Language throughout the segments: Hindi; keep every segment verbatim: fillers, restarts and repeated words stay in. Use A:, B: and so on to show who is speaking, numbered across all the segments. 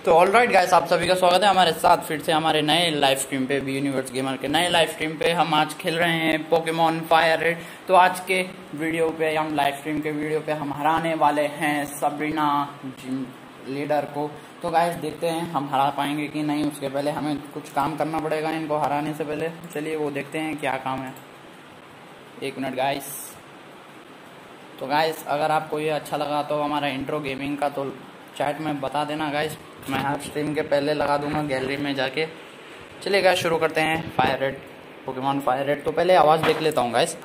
A: तो ऑल राइट गाइस, आप सभी का स्वागत है हमारे साथ फिर से हमारे नए लाइव स्ट्रीम पे, बी यूनिवर्स गेमर के नए लाइव स्ट्रीम पे। हम आज खेल रहे हैं पोकेमॉन फायर रेड। तो आज के वीडियो पे, हम लाइव स्ट्रीम के वीडियो पे हम हराने वाले हैं सबरीना जिम लीडर को। तो गाइस देखते हैं हम हरा पाएंगे कि नहीं। उसके पहले हमें कुछ काम करना पड़ेगा इनको हराने से पहले। चलिए वो देखते हैं क्या काम है। एक मिनट गाइस। तो गाइस अगर आपको ये अच्छा लगा तो हमारा इंट्रो गेमिंग का तो चैट में बता देना गाइस, मैं हर स्ट्रीम के पहले लगा दूंगा गैलरी में जाके। चलिए गाइस शुरू करते हैं fire red, Pokemon fire red. तो पहले आवाज़ देख लेता हूँ गाइस।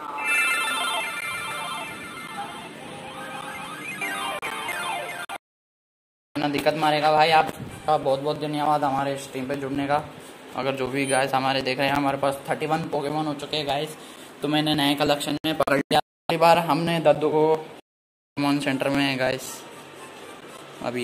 A: ना दिक्कत मारेगा भाई, आपका बहुत बहुत धन्यवाद हमारे स्ट्रीम पे जुड़ने का। अगर जो भी गाइस हमारे देख रहे हैं, हमारे पास थर्टी वन पोकेमॉन हो चुके हैं गाइस। तो मैंने नए कलेक्शन में पकड़ लिया। पहली बार हमने दद्दू को पोकेमॉन सेंटर में है गाइस। अभी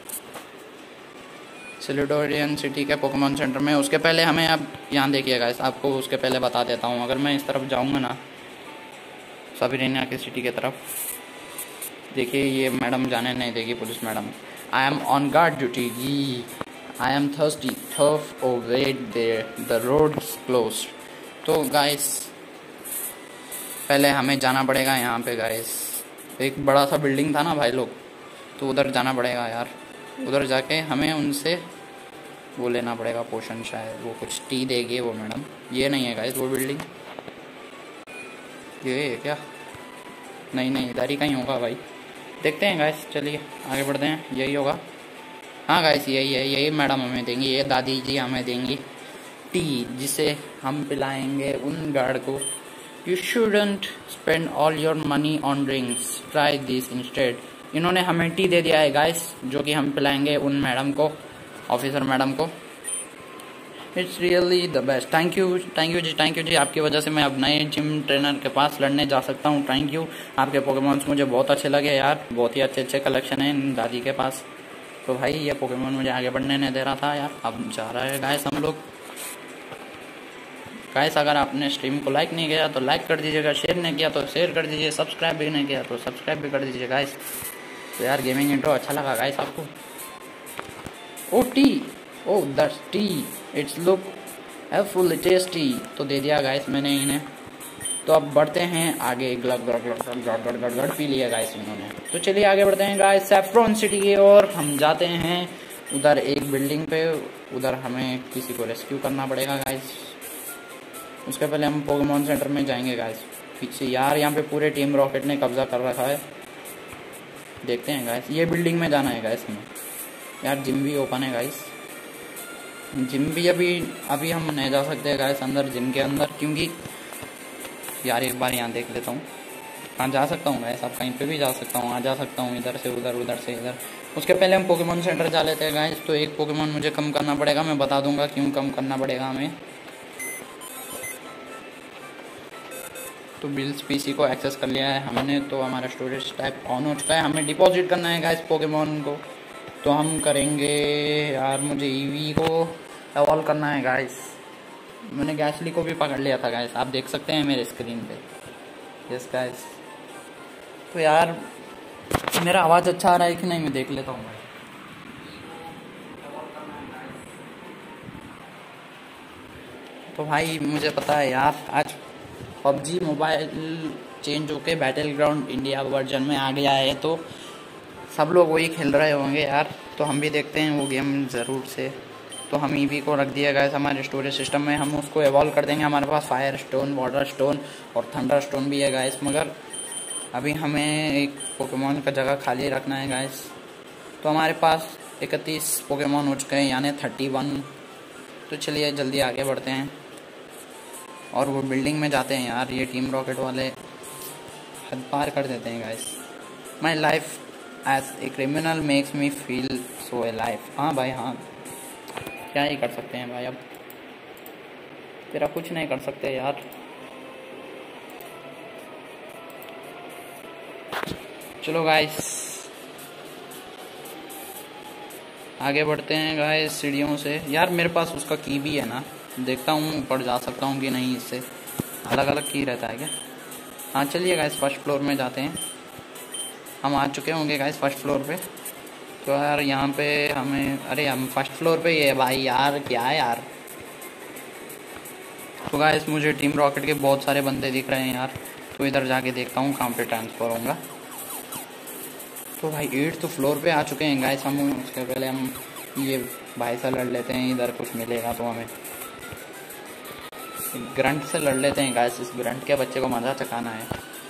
A: सिलिडोरियन सिटी के पोकेमॉन सेंटर में। उसके पहले हमें अब यहाँ देखिए गाइस, आपको उसके पहले बता देता हूँ। अगर मैं इस तरफ जाऊँगा ना, सबरीना की सिटी की तरफ, देखिए ये मैडम जाने नहीं देगी, police madam. I am on guard duty जी। I am thirsty tough oh wait there the road close. तो गाइस पहले हमें जाना पड़ेगा यहाँ पे गाइस। एक बड़ा सा बिल्डिंग था ना भाई लोग, तो उधर जाना पड़ेगा यार। उधर जाके हमें उनसे वो लेना पड़ेगा पोशन, शायद वो कुछ टी देगी वो मैडम। ये नहीं है गाइस वो बिल्डिंग, ये है क्या? नहीं नहीं, इधर ही कहीं होगा भाई। देखते हैं गाइस, चलिए आगे बढ़ते हैं। यही होगा, हाँ गाइस यही है। यही मैडम हमें देंगी, ये दादी जी हमें देंगी टी, जिसे हम पिलाएंगे उन गार्ड को। You shouldn't spend all your money on drinks, try this instead. इन्होंने हमें टी दे दिया है गाइस, जो कि हम पिलाएंगे उन मैडम को, ऑफिसर मैडम को। It's really the best. Thank you thank you जी, थैंक यू जी। आपकी वजह से मैं अब नए जिम ट्रेनर के पास लड़ने जा सकता हूँ। Thank you. आपके पोकेमॉन्स मुझे बहुत अच्छे लगे यार, बहुत ही अच्छे अच्छे कलेक्शन है इन दादी के पास। तो भाई ये पोकेमॉन मुझे आगे बढ़ने नहीं दे रहा था यार, अब जा रहा है गाइस हम लोग। गाइस अगर आपने स्ट्रीम को लाइक नहीं किया तो लाइक कर दीजिएगा, शेयर नहीं किया तो शेयर कर दीजिए, सब्सक्राइब भी नहीं किया तो सब्सक्राइब भी कर दीजिए गाइस। तो यार गेमिंग इंट्रो अच्छा लगा गाइस आपको? Oh tea, oh that's tea, it's look full tasty. तो दे दिया गाइस मैंने इन्हें। तो अब बढ़ते हैं आगे। ग्लग गड़ गड़ गड़ गड़ गड़ गड़ पी लिया गाइस इन्होंने। तो चलिए आगे बढ़ते हैं गाइस सैफ्रॉन सिटी की ओर। हम जाते हैं उधर एक बिल्डिंग पे, उधर हमें किसी को रेस्क्यू करना पड़ेगा गाइस। उसके पहले हम पोकेमॉन सेंटर में जाएंगे गाइस। पीछे यार यहाँ पे पूरे टीम रॉकेट ने कब्जा कर रखा है। देखते हैं गाइस, ये बिल्डिंग में जाना है गाइस हमें। यार जिम भी ओपन है गाइस, जिम भी अभी अभी हम नहीं जा सकते गाइस अंदर, जिम के अंदर, क्योंकि यार एक बार यहाँ देख लेता हूँ कहाँ जा सकता हूँ गाइस। अब कहीं पे भी जा सकता हूँ, आ जा सकता हूँ, इधर से उधर, उधर से इधर। उसके पहले हम पोकेमॉन सेंटर जा लेते हैं गाइस। तो एक पोकेमॉन मुझे कम करना पड़ेगा, मैं बता दूंगा क्यों कम करना पड़ेगा हमें। तो बिल्स पीसी को एक्सेस कर लिया है हमने, तो हमारा स्टोरेज टाइप ऑन हो चुका है। हमें डिपॉजिट करना है गाइस पोकेमॉन को। तो हम करेंगे यार, मुझे ईवी को एवॉल्व करना है गाइस। मैंने गैसली को भी पकड़ लिया था गाइस, आप देख सकते हैं मेरे स्क्रीन पे। Yes guys. तो यार मेरा आवाज़ अच्छा आ रहा है कि नहीं, मैं देख लेता हूँ। तो भाई मुझे पता है यार, आज पबजी मोबाइल चेंज होके बैटल ग्राउंड इंडिया वर्जन में आ गया है, तो सब लोग वही खेल रहे होंगे यार। तो हम भी देखते हैं वो गेम ज़रूर से। तो हम ईवी को रख दिया गया हमारे स्टोरेज सिस्टम में, हम उसको एवॉल्व कर देंगे। हमारे पास फायर स्टोन, वाटर स्टोन और थंडर स्टोन भी है गाइस, मगर अभी हमें एक पोकेमॉन का जगह खाली रखना है गाइस। तो हमारे पास इकतीस पोकेमॉन हो चुके हैं, यानी थर्टी वन। तो चलिए जल्दी आगे बढ़ते हैं और वो बिल्डिंग में जाते हैं यार। ये टीम रॉकेट वाले हद पार कर देते हैं guys. My life as a criminal makes me feel so alive. हाँ भाई हाँ, क्या ही कर सकते हैं भाई, अब तेरा कुछ नहीं कर सकते यार। चलो गाइस आगे बढ़ते हैं गाइस सीढ़ियों से। यार मेरे पास उसका की भी है ना, देखता हूँ ऊपर जा सकता हूँ कि नहीं। इससे अलग अलग की रहता है क्या? हाँ चलिए गाइस फर्स्ट फ्लोर में जाते हैं। हम आ चुके होंगे गाइस फर्स्ट फ्लोर पे। तो यार यहाँ पे हमें, अरे हम फर्स्ट फ्लोर पे ही है भाई यार, क्या है यार। तो गाइस मुझे टीम रॉकेट के बहुत सारे बंदे दिख रहे हैं यार, तो इधर जाके देखता हूँ कहाँ पे ट्रांसफ़र होऊंगा। तो भाई एट्थ फ्लोर पे आ चुके हैं गाइस हम। उसके पहले हम ये भाई से लड़ लेते हैं, इधर कुछ मिलेगा तो हमें। ग्रंट से लड़ लेते हैं गाइस, इस ग्रंट के बच्चे को मज़ा चखाना है।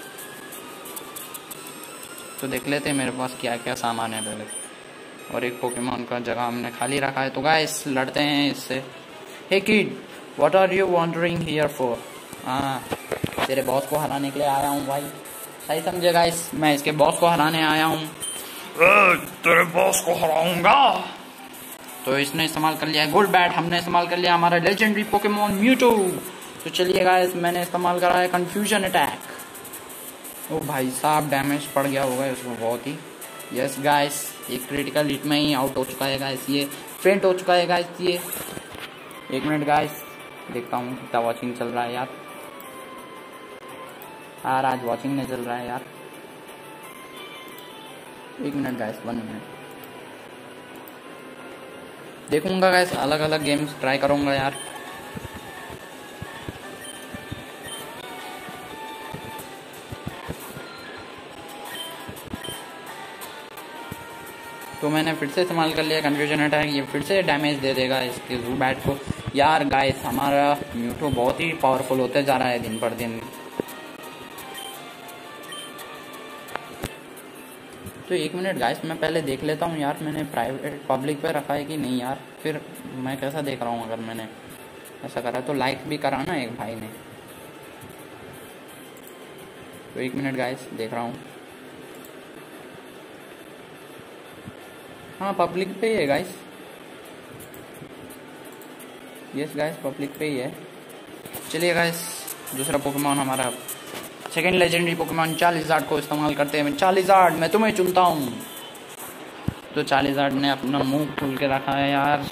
A: तो देख लेते हैं मेरे पास क्या क्या सामान है पहले। और एक पोकेमॉन का जगह हमने खाली रखा है, तो गाइस लड़ते हैं इससे। Hey kid, what are you wandering here for? हाँ, तेरे बॉस को हराने के लिए आया हूँ भाई, सही समझे गाइस, मैं इसके बॉस को हराने आया हूँ। तेरे बॉस को हराऊंगा। तो इसने इस्तेमाल कर लिया गोल्ड बैट, हमने इस्तेमाल कर लिया हमारा लेजेंडरी पोकेमॉन म्यूटो। तो चलिए गाइस, मैंने इस्तेमाल करा है कंफ्यूजन अटैक। ओ भाई साहब, डैमेज पड़ गया होगा उसको बहुत ही। यस गाइस, एक क्रिटिकल हिट में ही आउट हो चुका है गाइस, ये फेंट हो चुका है गाइस ये। एक मिनट गाइस, देखता हूँ कितना वॉचिंग चल रहा है यार। यार आज वॉचिंग नहीं चल रहा है यार। एक मिनट गाइस, वन मिनट देखूंगा गाइस, अलग अलग गेम्स ट्राई करूंगा यार। तो मैंने फिर से इस्तेमाल कर लिया कंफ्यूजन अटैक, ये फिर से डैमेज दे देगा इसके जू बैट को। यार गाइस, हमारा म्यूटो बहुत ही पावरफुल होते जा रहा है दिन पर दिन। तो एक मिनट गाइस, मैं पहले देख लेता हूँ यार, मैंने प्राइवेट पब्लिक पे रखा है कि नहीं यार। फिर मैं कैसा देख रहा हूँ, अगर मैंने ऐसा करा तो लाइक भी करा ना एक भाई ने। तो एक मिनट गाइस, देख रहा हूँ। हाँ, पब्लिक पे ही है गाइस। यस गाइस, पब्लिक पे ही है। चलिए गाइस, दूसरा पोकेमॉन हमारा सेकेंड लेजेंडरी पोकेमॉन चालीजार्ड को इस्तेमाल करते हैं। चालीजार्ड, मैं तुम्हें चुनता हूँ। तो चालीजार्ड ने अपना मुंह खोल के रखा है यार,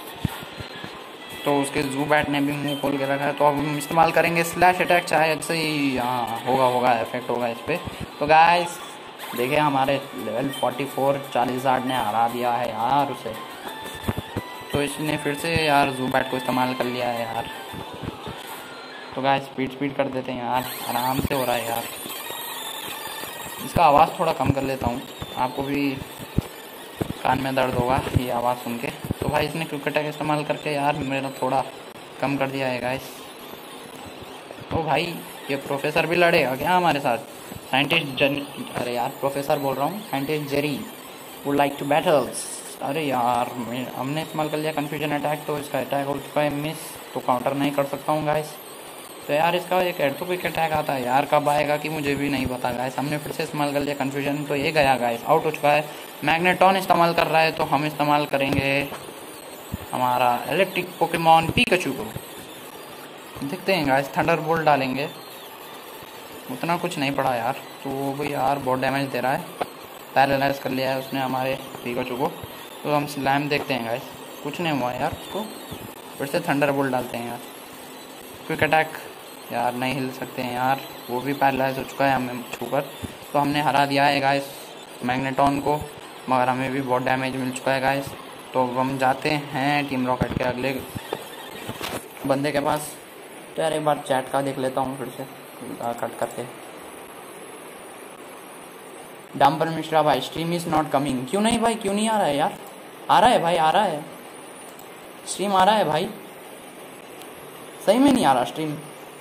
A: तो उसके जू बैट ने भी मुंह खोल के रखा है। तो अब हम इस्तेमाल करेंगे स्लैश अटैक, शायद से ही हाँ होगा होगा इफेक्ट होगा इस पर। तो गाइस देखिए, हमारे लेवल चौवालीस चालीजार्ड ने हरा दिया है यार उसे। तो इसने फिर से यार जू बैट को इस्तेमाल कर लिया है यार। तो गाइस स्पीड स्पीड कर देते हैं यार, आराम से हो रहा है यार। इसका आवाज़ थोड़ा कम कर लेता हूँ, आपको भी कान में दर्द होगा ये आवाज़ सुन के। तो भाई इसने क्विक अटैक इस्तेमाल करके यार मेरा थोड़ा कम कर दिया है गाइस। तो भाई ये प्रोफेसर भी लड़ेगा क्या हमारे साथ? साइंटिस्ट जन अरे यार प्रोफेसर बोल रहा हूँ, scientist Jerry would like to battles. अरे यार, हमने इस्तेमाल कर लिया कन्फ्यूजन अटैक, तो इसका अटैक हो चुका है मिस, तो काउंटर नहीं कर सकता हूँ गाइस। तो यार इसका एक एडो क्विक अटैक आता है यार, कब आएगा कि मुझे भी नहीं पता गाइस। हमने फिर से इस्तेमाल कर लिया कन्फ्यूजन, तो ये गया गाइस, आउट हो चुका है। मैग्नेटॉन इस्तेमाल कर रहा है, तो हम इस्तेमाल करेंगे हमारा इलेक्ट्रिक पोकेमॉन पिकाचू को। देखते हैं गाइस, थंडर बोल्ट डालेंगे, उतना कुछ नहीं पड़ा यार। तो वो यार बहुत डैमेज दे रहा है, पैरालाइज कर लिया है उसने हमारे पिकाचू को। तो हम स्लैम देखते हैं गाइस, कुछ नहीं हुआ यार उसको। फिर से थंडर बोल्ट डालते हैं यार, क्विक अटैक यार नहीं हिल सकते हैं यार, वो भी पैरालाइज हो चुका है हमें छूकर। तो हमने हरा दिया है गाइस मैग्नेटॉन को, मगर हमें भी बहुत डैमेज मिल चुका है गाइस। तो हम जाते हैं टीम रॉकेट के अगले बंदे के पास। तो यार एक बार चैट का देख लेता हूँ फिर से कट करके। डम्पर मिश्रा भाई, स्ट्रीम इज़ नॉट कमिंग। क्यों नहीं भाई, क्यों नहीं आ रहा है यार? आ रहा है भाई, आ रहा है, स्ट्रीम आ रहा है भाई, सही में नहीं आ रहा स्ट्रीम।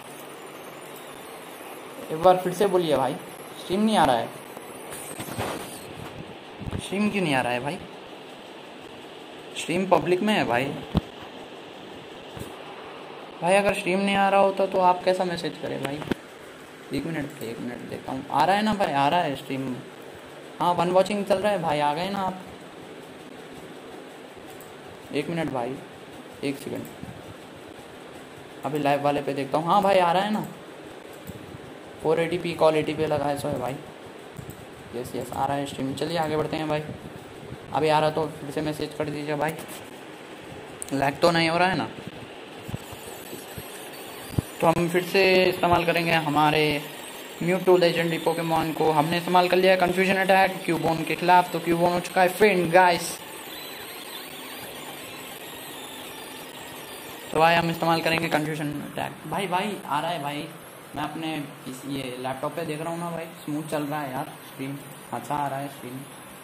A: एक बार फिर से बोलिए भाई, स्ट्रीम नहीं आ रहा है। स्ट्रीम क्यों नहीं आ रहा है भाई? स्ट्रीम पब्लिक में है भाई। भाई अगर स्ट्रीम नहीं आ रहा होता तो आप कैसा मैसेज करें भाई? एक मिनट एक मिनट देखता हूँ, आ रहा है ना भाई, आ रहा है स्ट्रीम। हाँ, वन वॉचिंग चल रहा है भाई, आ गए ना आप? एक मिनट भाई, एक सेकंड, अभी लाइव वाले पे देखता हूँ। हाँ भाई, आ रहा है ना, four eighty P call eighty पे लगा है सो है भाई। यस यस, आ रहा है स्ट्रीम। चलिए आगे बढ़ते हैं भाई। अभी आ रहा तो फिर से मैसेज कर दीजिए भाई, लैग तो नहीं हो रहा है ना? तो हम फिर से इस्तेमाल करेंगे हमारे म्यूटो लेजेंडरी पोकेमॉन को हमने इस्तेमाल कर लिया है कंफ्यूजन अटैक क्यूबोन के खिलाफ। तो क्यूबोन हो चुका है फ्रेंड गाइस। तो भाई हम इस्तेमाल करेंगे कंफ्यूजन अटैक। भाई भाई आ रहा है भाई, मैं अपने इस ये लैपटॉप पे देख रहा हूँ ना भाई, स्मूथ चल रहा है यार स्क्रीन, अच्छा आ रहा है स्क्रीन।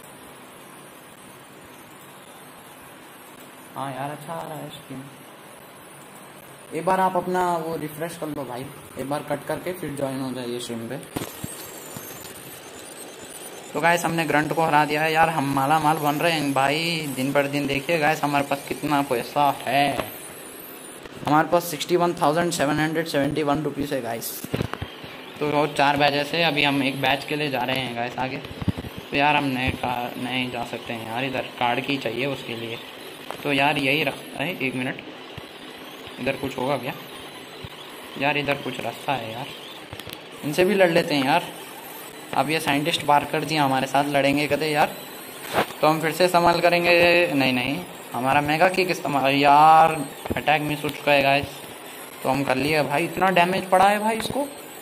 A: हाँ यार अच्छा आ रहा है स्क्रीन। एक बार आप अपना वो रिफ्रेश कर लो भाई, एक बार कट करके फिर ज्वाइन हो जाइए स्ट्रीम पे। तो गाइस हमने ग्रंट को हरा दिया है यार, हम माला माल बन रहे हैं भाई दिन पर दिन। देखिए गाइस हमारे पास कितना पैसा है, हमारे पास sixty one thousand seven hundred seventy one rupees है गाइस। तो रोज चार बैच से अभी हम एक बैच के लिए जा रहे हैं गाइस आगे। तो यार हम नए कार नहीं जा सकते हैं यार, इधर कार्ड की चाहिए उसके लिए। तो यार यही रास्ता है, एक मिनट, इधर कुछ होगा क्या यार? इधर कुछ रास्ता है यार, इनसे भी लड़ लेते हैं यार। अब ये साइंटिस्ट पार्कर जी हमारे साथ लड़ेंगे कहते यार, तो हम फिर से इस्तेमाल करेंगे। नहीं नहीं, हमारा मेगा किक इस्तेमाल, यार अटैक मिस हो चुका है गाइस। तो हम कर लिए भाई, इतना डैमेज पड़ा है भाई इसको।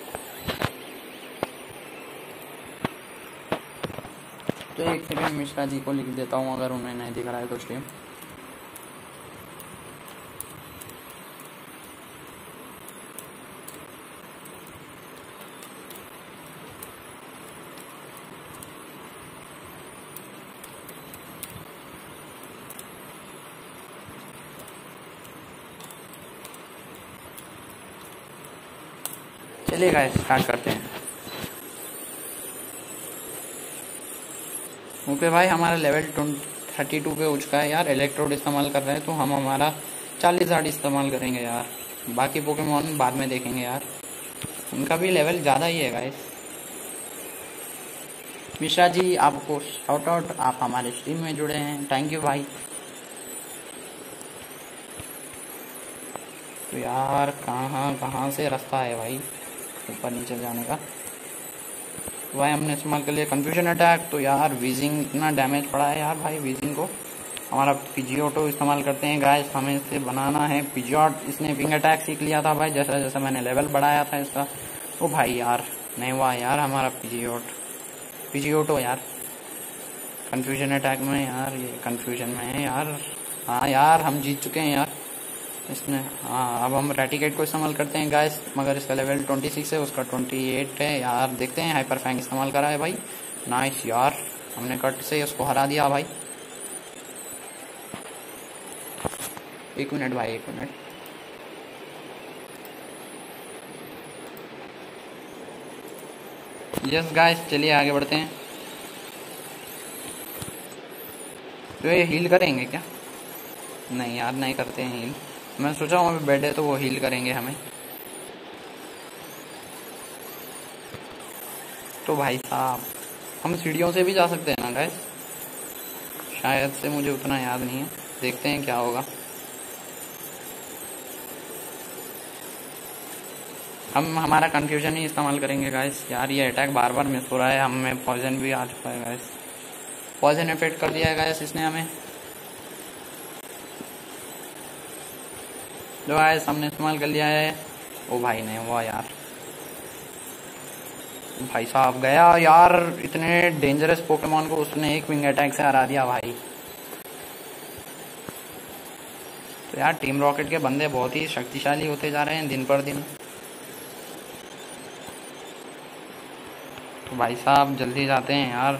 A: तो एक सेकंड मिश्रा जी को लिख देता हूँ अगर उन्हें नहीं दिख रहा है तो स्ट्रीम। चलिए गाइस स्टार्ट करते हैं। ओके भाई हमारा लेवल थर्टी टू पे हो चुका है यार। इलेक्ट्रोड इस्तेमाल कर रहे हैं तो हम हमारा चालीस झाड़ इस्तेमाल करेंगे यार। बाकी पोकेमॉन बाद में देखेंगे यार, उनका भी लेवल ज़्यादा ही है गाइस। मिश्रा जी आपको शाउट आउट, आप हमारे स्ट्रीम में जुड़े हैं, थैंक यू भाई। तो यार कहाँ कहाँ से रास्ता है भाई ऊपर नीचे जाने का? तो भाई हमने इस्तेमाल कर लिया कंफ्यूजन अटैक। तो यार वीजिंग इतना डैमेज पड़ा है यार भाई, वीजिंग को हमारा पीजीओटो इस्तेमाल करते हैं गाइस, हमें इससे बनाना है पीजीओट। इसने विंग अटैक सीख लिया था भाई जैसा जैसा मैंने लेवल बढ़ाया था इसका। ओ भाई यार नहीं हुआ यार हमारा पीजीओट पीजीओटो यार कंफ्यूजन अटैक में यार, ये कंफ्यूजन में है यार। हाँ यार हम जीत चुके हैं यार इसमें। हाँ अब हम रेटिकेट को इस्तेमाल करते हैं गाइस, मगर इसका लेवल ट्वेंटी सिक्स है, उसका ट्वेंटी एट है यार। देखते हैं हाइपर फैंग इस्तेमाल करा है भाई, नाइस यार, हमने कट से उसको हरा दिया भाई। एक मिनट भाई एक मिनट, यस गाइस चलिए आगे बढ़ते हैं। तो ये हील करेंगे क्या? नहीं यार नहीं करते हैं हील, मैं सोचा हूँ अभी बेड है तो वो हील करेंगे हमें। तो भाई साहब हम सीढ़ियों से भी जा सकते हैं ना गाइस? शायद से, मुझे उतना याद नहीं है, देखते हैं क्या होगा। हम हमारा कंफ्यूजन ही इस्तेमाल करेंगे गाइस। यार ये अटैक बार बार मिस हो रहा है, हमें पॉइजन भी आ चुका है गाइस, पॉइजन इफेक्ट कर दिया है गाइस इसने हमें। जो गाइस हमने इस्तेमाल कर लिया है। ओ भाई नहीं हुआ यार, भाई साहब गया यार, इतने डेंजरस पोकेमॉन को उसने एक विंग अटैक से हरा दिया भाई। तो यार टीम रॉकेट के बंदे बहुत ही शक्तिशाली होते जा रहे हैं दिन पर दिन। तो भाई साहब जल्दी जाते हैं यार,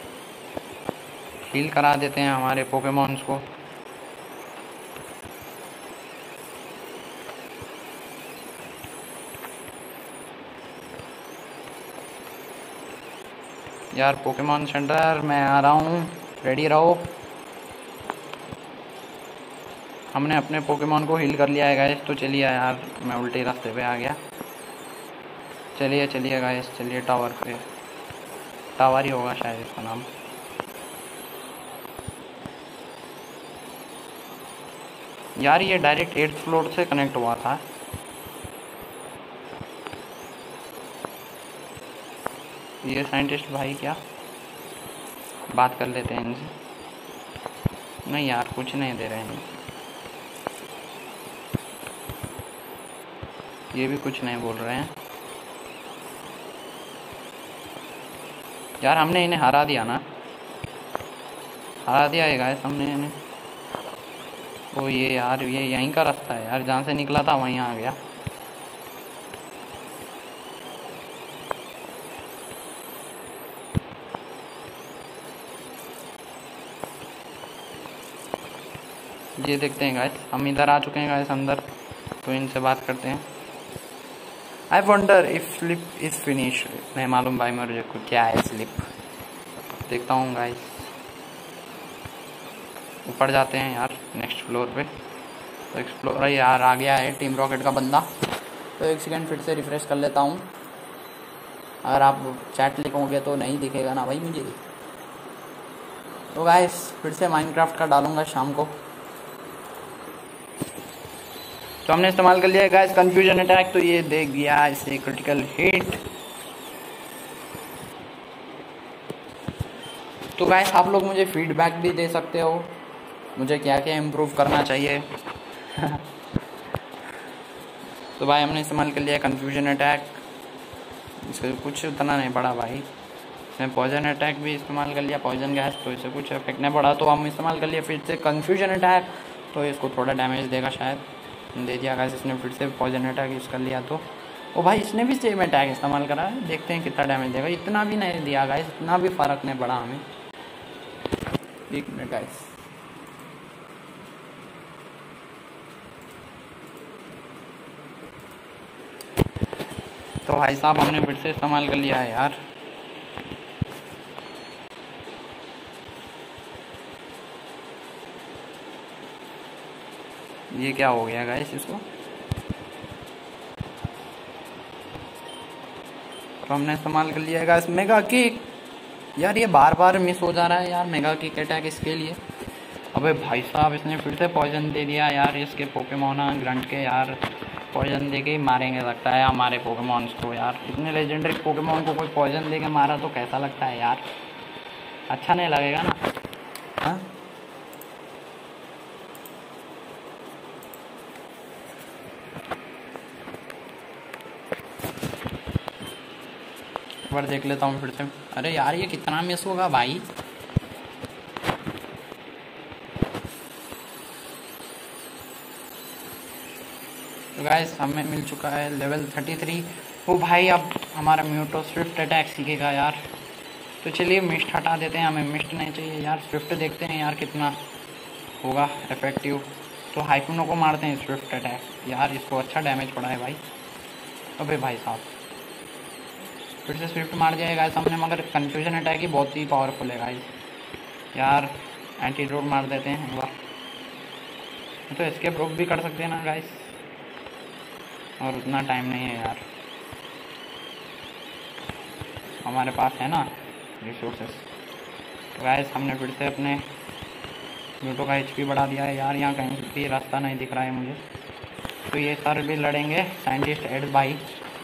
A: हील करा देते हैं हमारे पोकेमॉन्स को। यार पोकेमॉन सेंटर मैं आ रहा हूँ, रेडी रहो। हमने अपने पोकेमॉन को हील कर लिया है गाइस। तो चलिए यार मैं उल्टे रास्ते पे आ गया। चलिए चलिए गाइस चलिए, टावर पे, टावर ही होगा शायद इसका नाम। यार ये डायरेक्ट एट्थ फ्लोर से कनेक्ट हुआ था। ये साइंटिस्ट भाई क्या बात कर लेते हैं इनसे। नहीं यार कुछ नहीं दे रहे हैं, ये भी कुछ नहीं बोल रहे हैं। यार हमने इन्हें हरा दिया ना, हरा दिया है गाइस हमने इन्हें। ओ ये यार ये यहीं का रास्ता है यार, जहाँ से निकला था वहीं आ गया। ये देखते हैं गाइस, हम इधर आ चुके हैं गाइस अंदर, तो इनसे बात करते हैं। I wonder if slip is finish. नहीं मालूम भाई मेरे को क्या है स्लिप, देखता हूँ गाइस। ऊपर जाते हैं यार नेक्स्ट फ्लोर पे। तो एक्सप्लोर यार आ गया है टीम रॉकेट का बंदा। तो एक सेकंड फिर से रिफ्रेश कर लेता हूँ। अगर आप चैट लिखोगे तो नहीं दिखेगा ना भाई मुझे। तो गाइस फिर से माइनक्राफ्ट का डालूंगा शाम को। तो हमने इस्तेमाल कर लिया है गाइस कंफ्यूजन अटैक। तो ये दे गया इसे क्रिटिकल हिट। तो गाइस आप लोग मुझे फीडबैक भी दे सकते हो, मुझे क्या क्या इम्प्रूव करना चाहिए। तो भाई हमने इस्तेमाल कर लिया कंफ्यूजन अटैक। इससे कुछ उतना नहीं पड़ा भाई। इसमें पॉइजन अटैक भी इस्तेमाल कर लिया, पॉइजन गैस, तो इससे कुछ इफेक्ट नहीं पड़ा। तो हम इस्तेमाल कर लिया फिर से कंफ्यूजन अटैक। तो इसको थोड़ा डैमेज देगा शायद, दे दिया गाइस इसने फिर से पॉइजन अटैक यूज़ कर लिया। तो ओ भाई इसने भी सेम अटैक इस्तेमाल करा है, देखते हैं कितना डैमेज देगा। इतना भी नहीं दिया गाइस, इतना भी फ़र्क नहीं पड़ा हमें। एक मिनट गाइस, तो भाई साहब हमने फिर से इस्तेमाल कर लिया है यार। ये क्या हो गया गाइस इसको। तो हमने इस्तेमाल कर लिया है गाइस मेगा किक। यार ये बार बार मिस हो जा रहा है यार मेगा किक अटैक इसके लिए। अबे भाई साहब इसने फिर से पॉइजन दे दिया यार। इसके पोकेमोन ग्रंट के यार पॉइजन दे के ही मारेंगे लगता है हमारे पोकेमोन्स को यार। इतने लेजेंडरी पोकेमोन को कोई पॉइजन दे के मारा तो कैसा लगता है यार, अच्छा नहीं लगेगा ना। हाँ एक बार देख लेता हूँ फिर से। अरे यार ये कितना मिस होगा भाई। तो गाइस हमें मिल चुका है लेवल थर्टी थ्री। वो भाई अब हमारा म्यूटो स्विफ्ट अटैक सीखेगा यार। तो चलिए मिस्ट हटा देते हैं, हमें मिस्ट नहीं चाहिए यार। स्विफ्ट देखते हैं यार कितना होगा इफेक्टिव। तो हाइपनो को मारते हैं स्विफ्ट अटैक यार, इसको अच्छा डैमेज पड़ा है भाई। अबे भाई साहब फिर से स्विफ्ट मार दिया है गाइस हमने, मगर कन्फ्यूजन अटैक ही बहुत ही पावरफुल है गाइस यार। एंटीडोट मार देते हैं एक बार। तो एस्केप रोक भी कर सकते हैं ना गाइस, और उतना टाइम नहीं है यार हमारे पास है ना रिसोर्सेस। तो गाइस हमने फिर से अपने म्यूटो का एचपी बढ़ा दिया है यार। यहाँ कहीं भी रास्ता नहीं दिख रहा है मुझे। तो ये सर भी लड़ेंगे साइंटिस्ट एड भाई।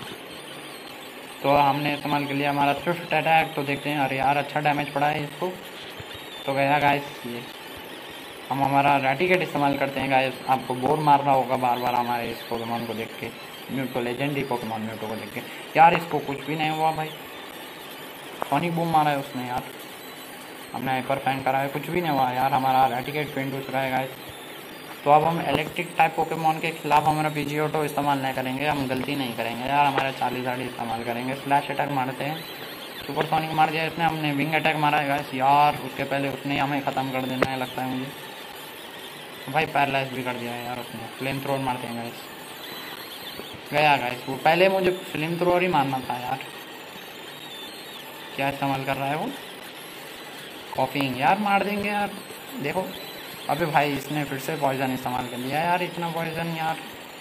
A: तो हमने इस्तेमाल कर लिया हमारा स्विफ्ट अटैक। तो देखते हैं, अरे यार अच्छा डैमेज पड़ा है इसको। तो गया गाइस ये हम हमारा रैटिकेट इस्तेमाल करते हैं गाइस। आपको बोर मार रहा होगा बार बार हमारे इस पोकेमोन को देख के, म्यूटो लेजेंडरी पोकेमोन म्यूटो को देख के। यार इसको कुछ भी नहीं हुआ भाई, सोनिक बूम मारा है उसने यार। हमने हाइपर फैन करा है, कुछ भी नहीं हुआ यार। हमारा रैटिकेट पेंट हो चुका है गाइस। तो अब हम इलेक्ट्रिक टाइप पोकेमोन के खिलाफ हमारा पीजीओटो इस्तेमाल नहीं करेंगे, हम गलती नहीं करेंगे यार। हमारा चालीस साड़ी इस्तेमाल करेंगे। स्लैश अटैक मारते हैं, सुपर सोनिक मार दिया इसने। हमने विंग अटैक मारा है गाइस यार। उसके पहले उसने हमें ख़त्म कर देना है लगता है मुझे भाई। पैरालाइज भी कर दिया है यार उसने। फ्लेम थ्रोर मारते हैं गाइस। गया गाइस वो, पहले मुझे फ्लेम थ्रोर ही मारना था यार। क्या इस्तेमाल कर रहा है वो, कॉफिंग यार। मार देंगे यार देखो। अबे भाई इसने फिर से पॉइजन इस्तेमाल कर लिया यार। इतना पॉइजन यार।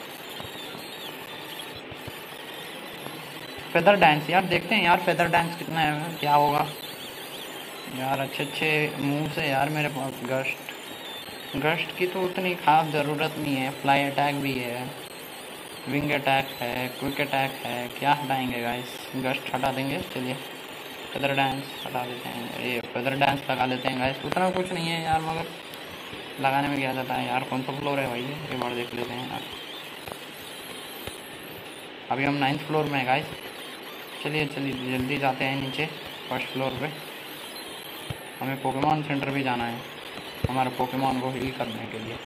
A: फेदर डांस यार, देखते हैं यार फेदर डांस कितना है, क्या होगा यार। अच्छे अच्छे मूव्स है यार मेरे पास। गस्ट गस्ट की तो उतनी खास ज़रूरत नहीं है। फ्लाई अटैक भी है, विंग अटैक है, क्विक अटैक है। क्या हटाएंगे गाइस, गस्ट हटा देंगे। चलिए फेदर डांस हटा देते हैं, ये फेदर डांस लगा लेते हैं गाइस। उतना कुछ नहीं है यार, मगर लगाने में क्या जाता है यार। कौन सा फ्लोर है भाई, ये बार देख लेते हैं यार। अभी हम नाइन्थ फ्लोर में है गाइस। चलिए चलिए जल्दी जाते हैं नीचे। फर्स्ट फ्लोर पे हमें पोकेमॉन सेंटर भी जाना है हमारे पोकेमॉन को हील करने के लिए।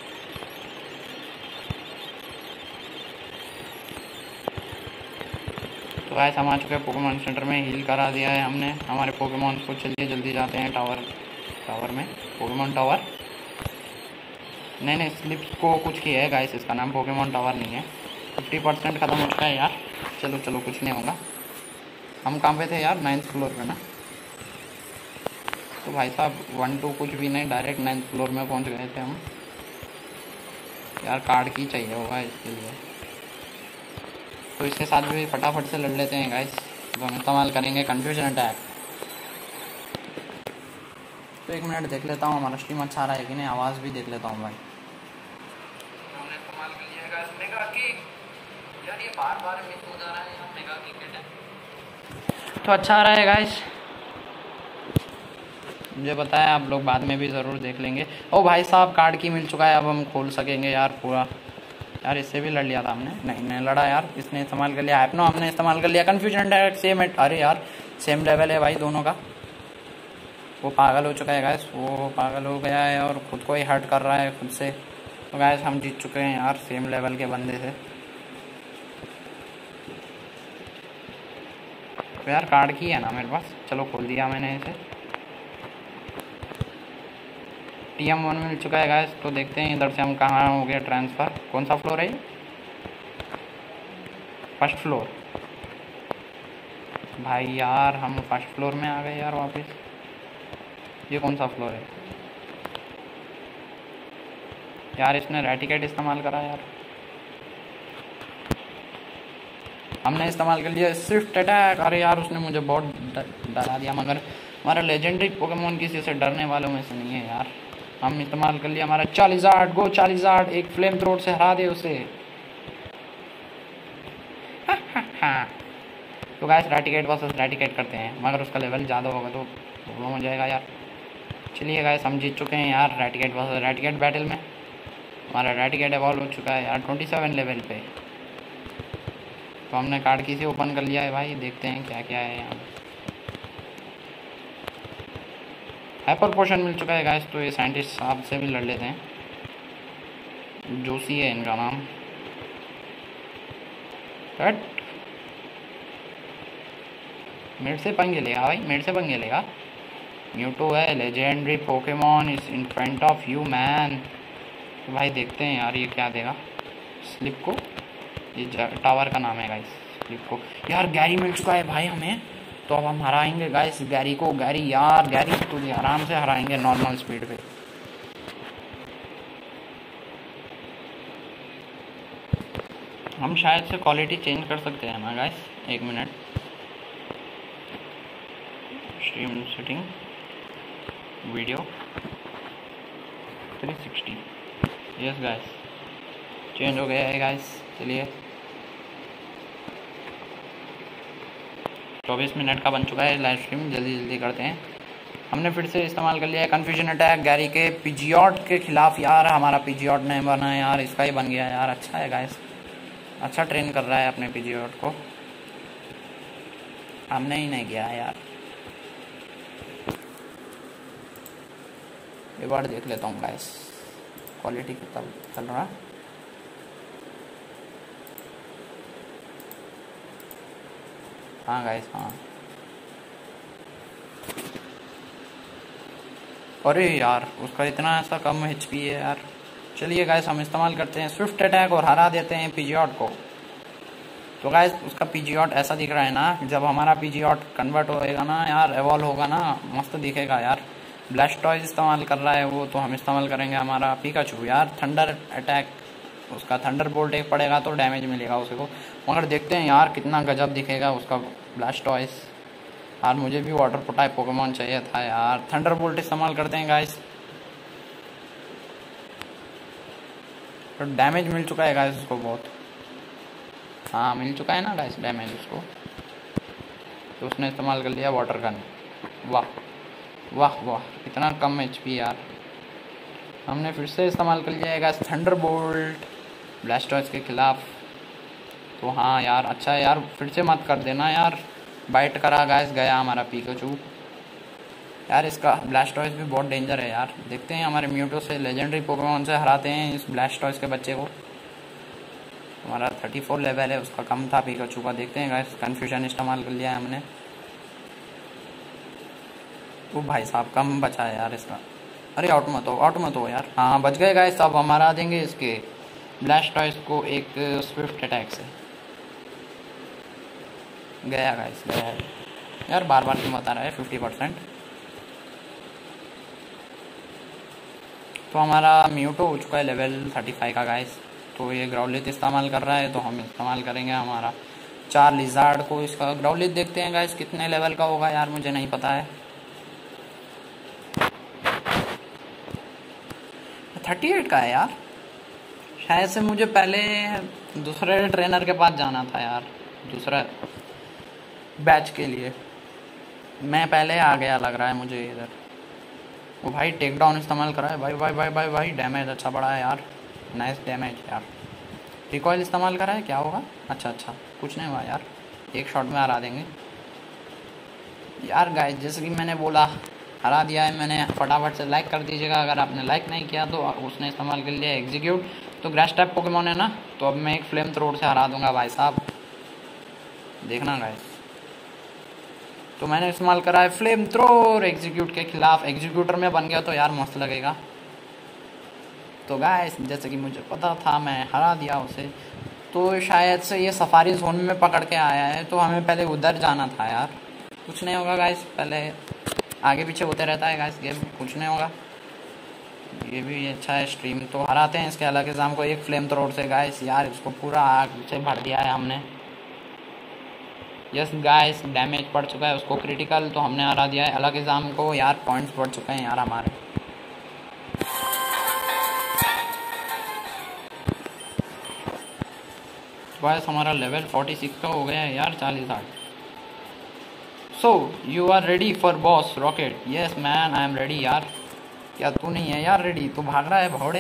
A: तो गाइस हम आ चुके हैं पोकेमॉन सेंटर में, हील करा दिया है हमने हमारे पोकेमॉन को। चलिए जल्दी जाते हैं टावर टावर में, पोकेमॉन टावर। नहीं नहीं स्लिप को कुछ किया है गाइस, इसका नाम पोकेमॉन टावर नहीं है। फिफ्टी परसेंट ख़त्म हो चुका है यार। चलो चलो कुछ नहीं होगा। हम कहाँ पे थे यार? नाइन्थ फ्लोर पे ना। तो भाई साहब वन टू कुछ भी नहीं, डायरेक्ट नाइन्थ फ्लोर में पहुंच गए थे हम। यार कार्ड की चाहिए होगा इसके लिए, तो इसके साथ भी फटाफट से लड़ लेते हैं गाइस। तो हम इस्तेमाल करेंगे कन्फ्यूजन अटैक। तो एक मिनट देख लेता हूँ हमारा स्ट्रीम अच्छा रहा है कि नहीं, आवाज़ भी देख लेता हूँ भाई। हमने इस्तेमाल कर लिया गाइस मेगा किक। यार ये बार बार मिस हो जा रहा है यार, मेगा किक है तो अच्छा आ रहा है गाइस। मुझे बताया आप लोग बाद में भी ज़रूर देख लेंगे। ओ भाई साहब कार्ड की मिल चुका है, अब हम खोल सकेंगे यार पूरा। यार इससे भी लड़ लिया था हमने, नहीं नहीं लड़ा यार, इसने इस्तेमाल कर लिया हैप्नो, हमने इस्तेमाल कर लिया कन्फ्यूजन अटैक। सेम है, अरे यार सेम लेवल है भाई दोनों का। वो पागल हो चुका है गाइस, वो पागल हो गया है और खुद को ही हर्ट कर रहा है खुद से। तो गाइस हम जीत चुके हैं यार सेम लेवल के बंदे से। तो यार कार्ड की है ना मेरे पास, चलो खोल दिया मैंने इसे। टी एम वन मिल चुका है गाइस। तो देखते हैं इधर से हम कहाँ हो गया ट्रांसफ़र। कौन सा फ्लोर है ये? First floor. भाई यार हम फर्स्ट फ्लोर में आ गए यार वापस। ये कौन सा फ्लोर है यार? इसने रैटिकेट इस्तेमाल करा यार। हमने इस्तेमाल कर लिया स्विफ्ट अटैक। अरे यार उसने मुझे बहुत डरा दिया, मगर हमारा लेजेंडरी पोकेमॉन किसी से डरने वालों में से नहीं है यार। हम इस्तेमाल कर लिया हमारा चालीजार्ड। गो चालीजार्ड, एक फ्लेम थ्रोट से हरा दे उसे। हा, हा, हा। तो गाइस रैटिकेट वर्सेस रैटिकेट करते हैं, मगर उसका लेवल ज़्यादा होगा तो प्रॉब्लम हो जाएगा यार। चलिए गाइस हम जीत चुके हैं यार रैटिकेट वर्सेस रैटिकेट बैटल में। हमारा रैटिकेट इवॉल्व हो चुका है यार ट्वेंटी सेवन लेवल पे। तो हमने कार्ड की से ओपन कर लिया है भाई, देखते हैं क्या क्या है यहाँ। हाइपर पोशन मिल चुका है गाइस। तो ये साइंटिस्ट साहब से भी लड़ लेते हैं, जोशी है इनका नाम। हट, मेरे से पंगे लेगा भाई, मेरे से पंगे लेगा। म्यूटो है, legendary Pokemon is in front of you man. तो भाई देखते हैं यार ये क्या देगा। स्लिप को, ये टावर का नाम है गाइस स्लिप को। यार गैरी मिल चुका है भाई हमें, तो अब हम हराएंगे गाइस गैरी को। गैरी यार गैरी तुझे आराम से हराएंगे नॉर्मल स्पीड पे। हम शायद से क्वालिटी चेंज कर सकते हैं ना गाइस, एक मिनट। Stream setting, video three sixty. Yes guys change हो गया है गाइस। चलिए चौबीस मिनट का बन चुका है लाइव स्ट्रीम, जल्दी जल्दी करते हैं। हमने फिर से इस्तेमाल कर लिया है कन्फ्यूजन अटैक गैरी के पिजियॉट के खिलाफ। यार हमारा पिजियॉट नहीं बना है यार, इसका ही बन गया यार। अच्छा है गाइस, अच्छा ट्रेन कर रहा है अपने पिजियॉट को, हमने ही नहीं किया है यार। एक बार देख लेता हूँ गाइस क्वालिटी कितना चल रहा है। हाँ गाइस हाँ। अरे यार उसका इतना ऐसा कम एच पी है यार। चलिए गाइस हम इस्तेमाल करते हैं स्विफ्ट अटैक और हरा देते हैं पिजियॉट को। तो गाइस उसका पिजियॉट ऐसा दिख रहा है ना, जब हमारा पिजियॉट कन्वर्ट होएगा ना यार, एवॉल्व होगा ना, मस्त दिखेगा यार। ब्लास्टॉइज इस्तेमाल कर रहा है वो, तो हम इस्तेमाल करेंगे हमारा पिकाचू यार। थंडर अटैक, उसका थंडर बोल्ट एक पड़ेगा तो डैमेज मिलेगा उसको, मगर देखते हैं यार कितना गजब दिखेगा उसका ब्लास्टॉइज। यार मुझे भी वाटर टाइप पोकेमॉन चाहिए था यार। थंडर बोल्ट इस्तेमाल करते हैं गाइस। तो डैमेज मिल चुका है गाइस उसको बहुत, हाँ मिल चुका है ना गाइस डैमेज उसको। तो उसने इस्तेमाल कर लिया वाटर गन। वाह वाह वाह इतना कम एचपी यार। हमने फिर से इस्तेमाल कर लिया है गाइस थंडर बोल्ट ब्लास्टॉइज के खिलाफ। तो हाँ यार अच्छा है यार, फिर से मत कर देना यार। बाइट करा गाइस, गया हमारा पिकाचू। यार इसका ब्लास्टॉयज भी बहुत डेंजर है यार। देखते हैं हमारे म्यूटो से लेजेंडरी पोकेमॉन से हराते हैं इस ब्लास्टॉयज के बच्चे को। हमारा थर्टी फोर लेवल है, उसका कम था पिकाचू का। देखते हैं गाइस, कन्फ्यूजन इस्तेमाल कर लिया है हमने। वो भाई साहब कम बचा है यार इसका। अरे आउट मत हो, आउट मत हो यार। हाँ हाँ बच गए गाइस। अब हम हरा देंगे इसके ब्लास्टॉयज को एक स्विफ्ट अटैक से। गया गाइस, गया है यार। बार बार क्यों बता रहा है फिफ्टी परसेंट। तो हमारा म्यूटो हो चुका है लेवल थर्टी फाइव का गाइस। तो ये ग्राउलिथ इस्तेमाल कर रहा है, तो हम इस्तेमाल करेंगे हमारा चार लिजार्ड को। इसका ग्राउलिथ देखते हैं गाइस कितने लेवल का होगा यार, मुझे नहीं पता है। थर्टी एट का है यार। शायद से मुझे पहले दूसरे ट्रेनर के पास जाना था यार, दूसरा बैच के लिए। मैं पहले आ गया लग रहा है मुझे इधर। वो भाई टेक डाउन इस्तेमाल करा है। भाई भाई भाई भाई भाई डैमेज अच्छा पड़ा है यार, नाइस डैमेज यार। रिकॉइल इस्तेमाल करा है, क्या होगा? अच्छा अच्छा कुछ नहीं हुआ यार, एक शॉट में हरा देंगे यार। गाइस जैसे कि मैंने बोला, हरा दिया है मैंने। फटाफट से लाइक कर दीजिएगा अगर आपने लाइक नहीं किया तो। उसने इस्तेमाल कर लिया एग्जीक्यूट। तो ग्रास टाइप पोकेमॉन है ना, तो अब मैं एक फ्लेम थ्रोट से हरा दूंगा भाई साहब, देखना गाइस। तो मैंने इस्तेमाल करा है फ्लेम थ्रोर एग्जीक्यूट के खिलाफ। एग्जीक्यूटर में बन गया तो यार मस्त लगेगा। तो गाइस जैसे कि मुझे पता था, मैं हरा दिया उसे। तो शायद से ये सफारी जोन में पकड़ के आया है, तो हमें पहले उधर जाना था यार। कुछ नहीं होगा गाइस, पहले आगे पीछे होते रहता है गाइस गेम, कुछ नहीं होगा। ये भी अच्छा है स्ट्रीम। तो हराते हैं इसके अलग एग्जाम को एक फ्लेम थ्रोट से गाइस। यार इसको पूरा आग से भर दिया है हमने। यस गाइस डैमेज पड़ चुका है उसको क्रिटिकल, तो हमने हरा दिया है अलग एग्जाम को। यार पॉइंट्स बढ़ चुके हैं यार हमारे। गाइस हमारा लेवल फोर्टी सिक्स का हो गया है यार, चालीस आठ। So you are ready for boss rocket? Yes man I am ready यार। क्या तू नहीं है यार रेडी? तू भाग रहा है भौड़े।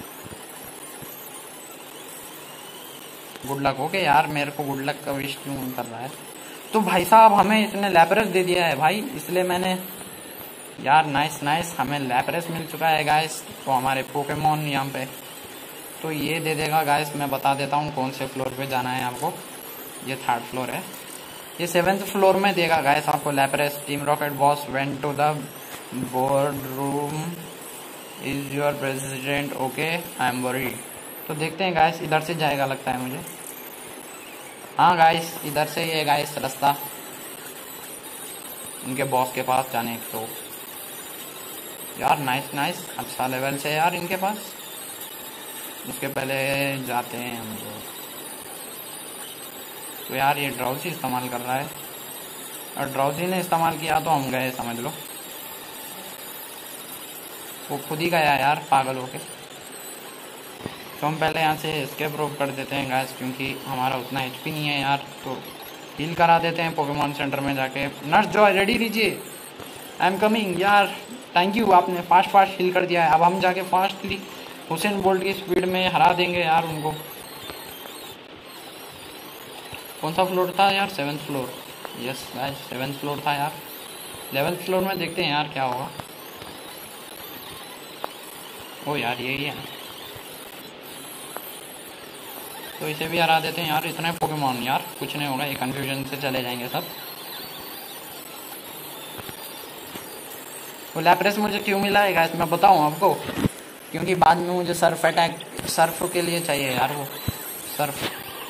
A: Good luck. ओके यार, मेरे को गुड लक का विश क्यों कर रहा है? तो भाई साहब हमें इसने लैपरेस दे दिया है भाई, इसलिए मैंने यार नाइस नाइस हमें लैपरेस मिल चुका है गाइस। तो हमारे पोकेमॉन यहाँ पे तो ये दे देगा गाइस। मैं बता देता हूँ कौन से फ्लोर पे जाना है आपको। ये थर्ड फ्लोर है, ये सेवेंथ फ्लोर में देगा गाइस आपको Lapras. Team rocket boss went to the board room, is your president okay I am worried. तो देखते हैं गाइस, इधर से जाएगा लगता है मुझे। हाँ गाइस इधर से ये गाइस रास्ता इनके बॉस के पास जाने को। यार नाइस नाइस, अच्छा लेवल से यार इनके पास। उसके पहले जाते हैं हम लोग। तो यार ये ड्राउजी इस्तेमाल कर रहा है, और ड्राउजी ने इस्तेमाल किया तो हम गए समझ लो। वो खुद ही गया यार पागल होके। तो हम पहले यहाँ से एस्केप रोक कर देते हैं गाइस, क्योंकि हमारा उतना एचपी नहीं है यार। तो हील करा देते हैं पोकेमॉन सेंटर में जाके। नर्स जॉय रेडी लीजिए, आई एम कमिंग। यार थैंक यू, आपने फास्ट फास्ट हील कर दिया है। अब हम जाके फास्टली हुसैन बोल्ट की स्पीड में हरा देंगे यार उनको। कौन सा फ्लोर था यार? Seventh floor. Yes guys seventh floor था यार। इलेवेंथ फ्लोर में देखते हैं यार क्या होगा। ओ यार यही है, तो इसे भी हरा देते हैं यार। इतने पोकेमॉन यार, कुछ नहीं होगा, ये कंफ्यूजन से चले जाएंगे सब। वो लैपरेस मुझे क्यों मिला है गाइस मैं बताऊं आपको, क्योंकि बाद में मुझे सर्फ अटैक सर्फ के लिए चाहिए यार वो सर्फ।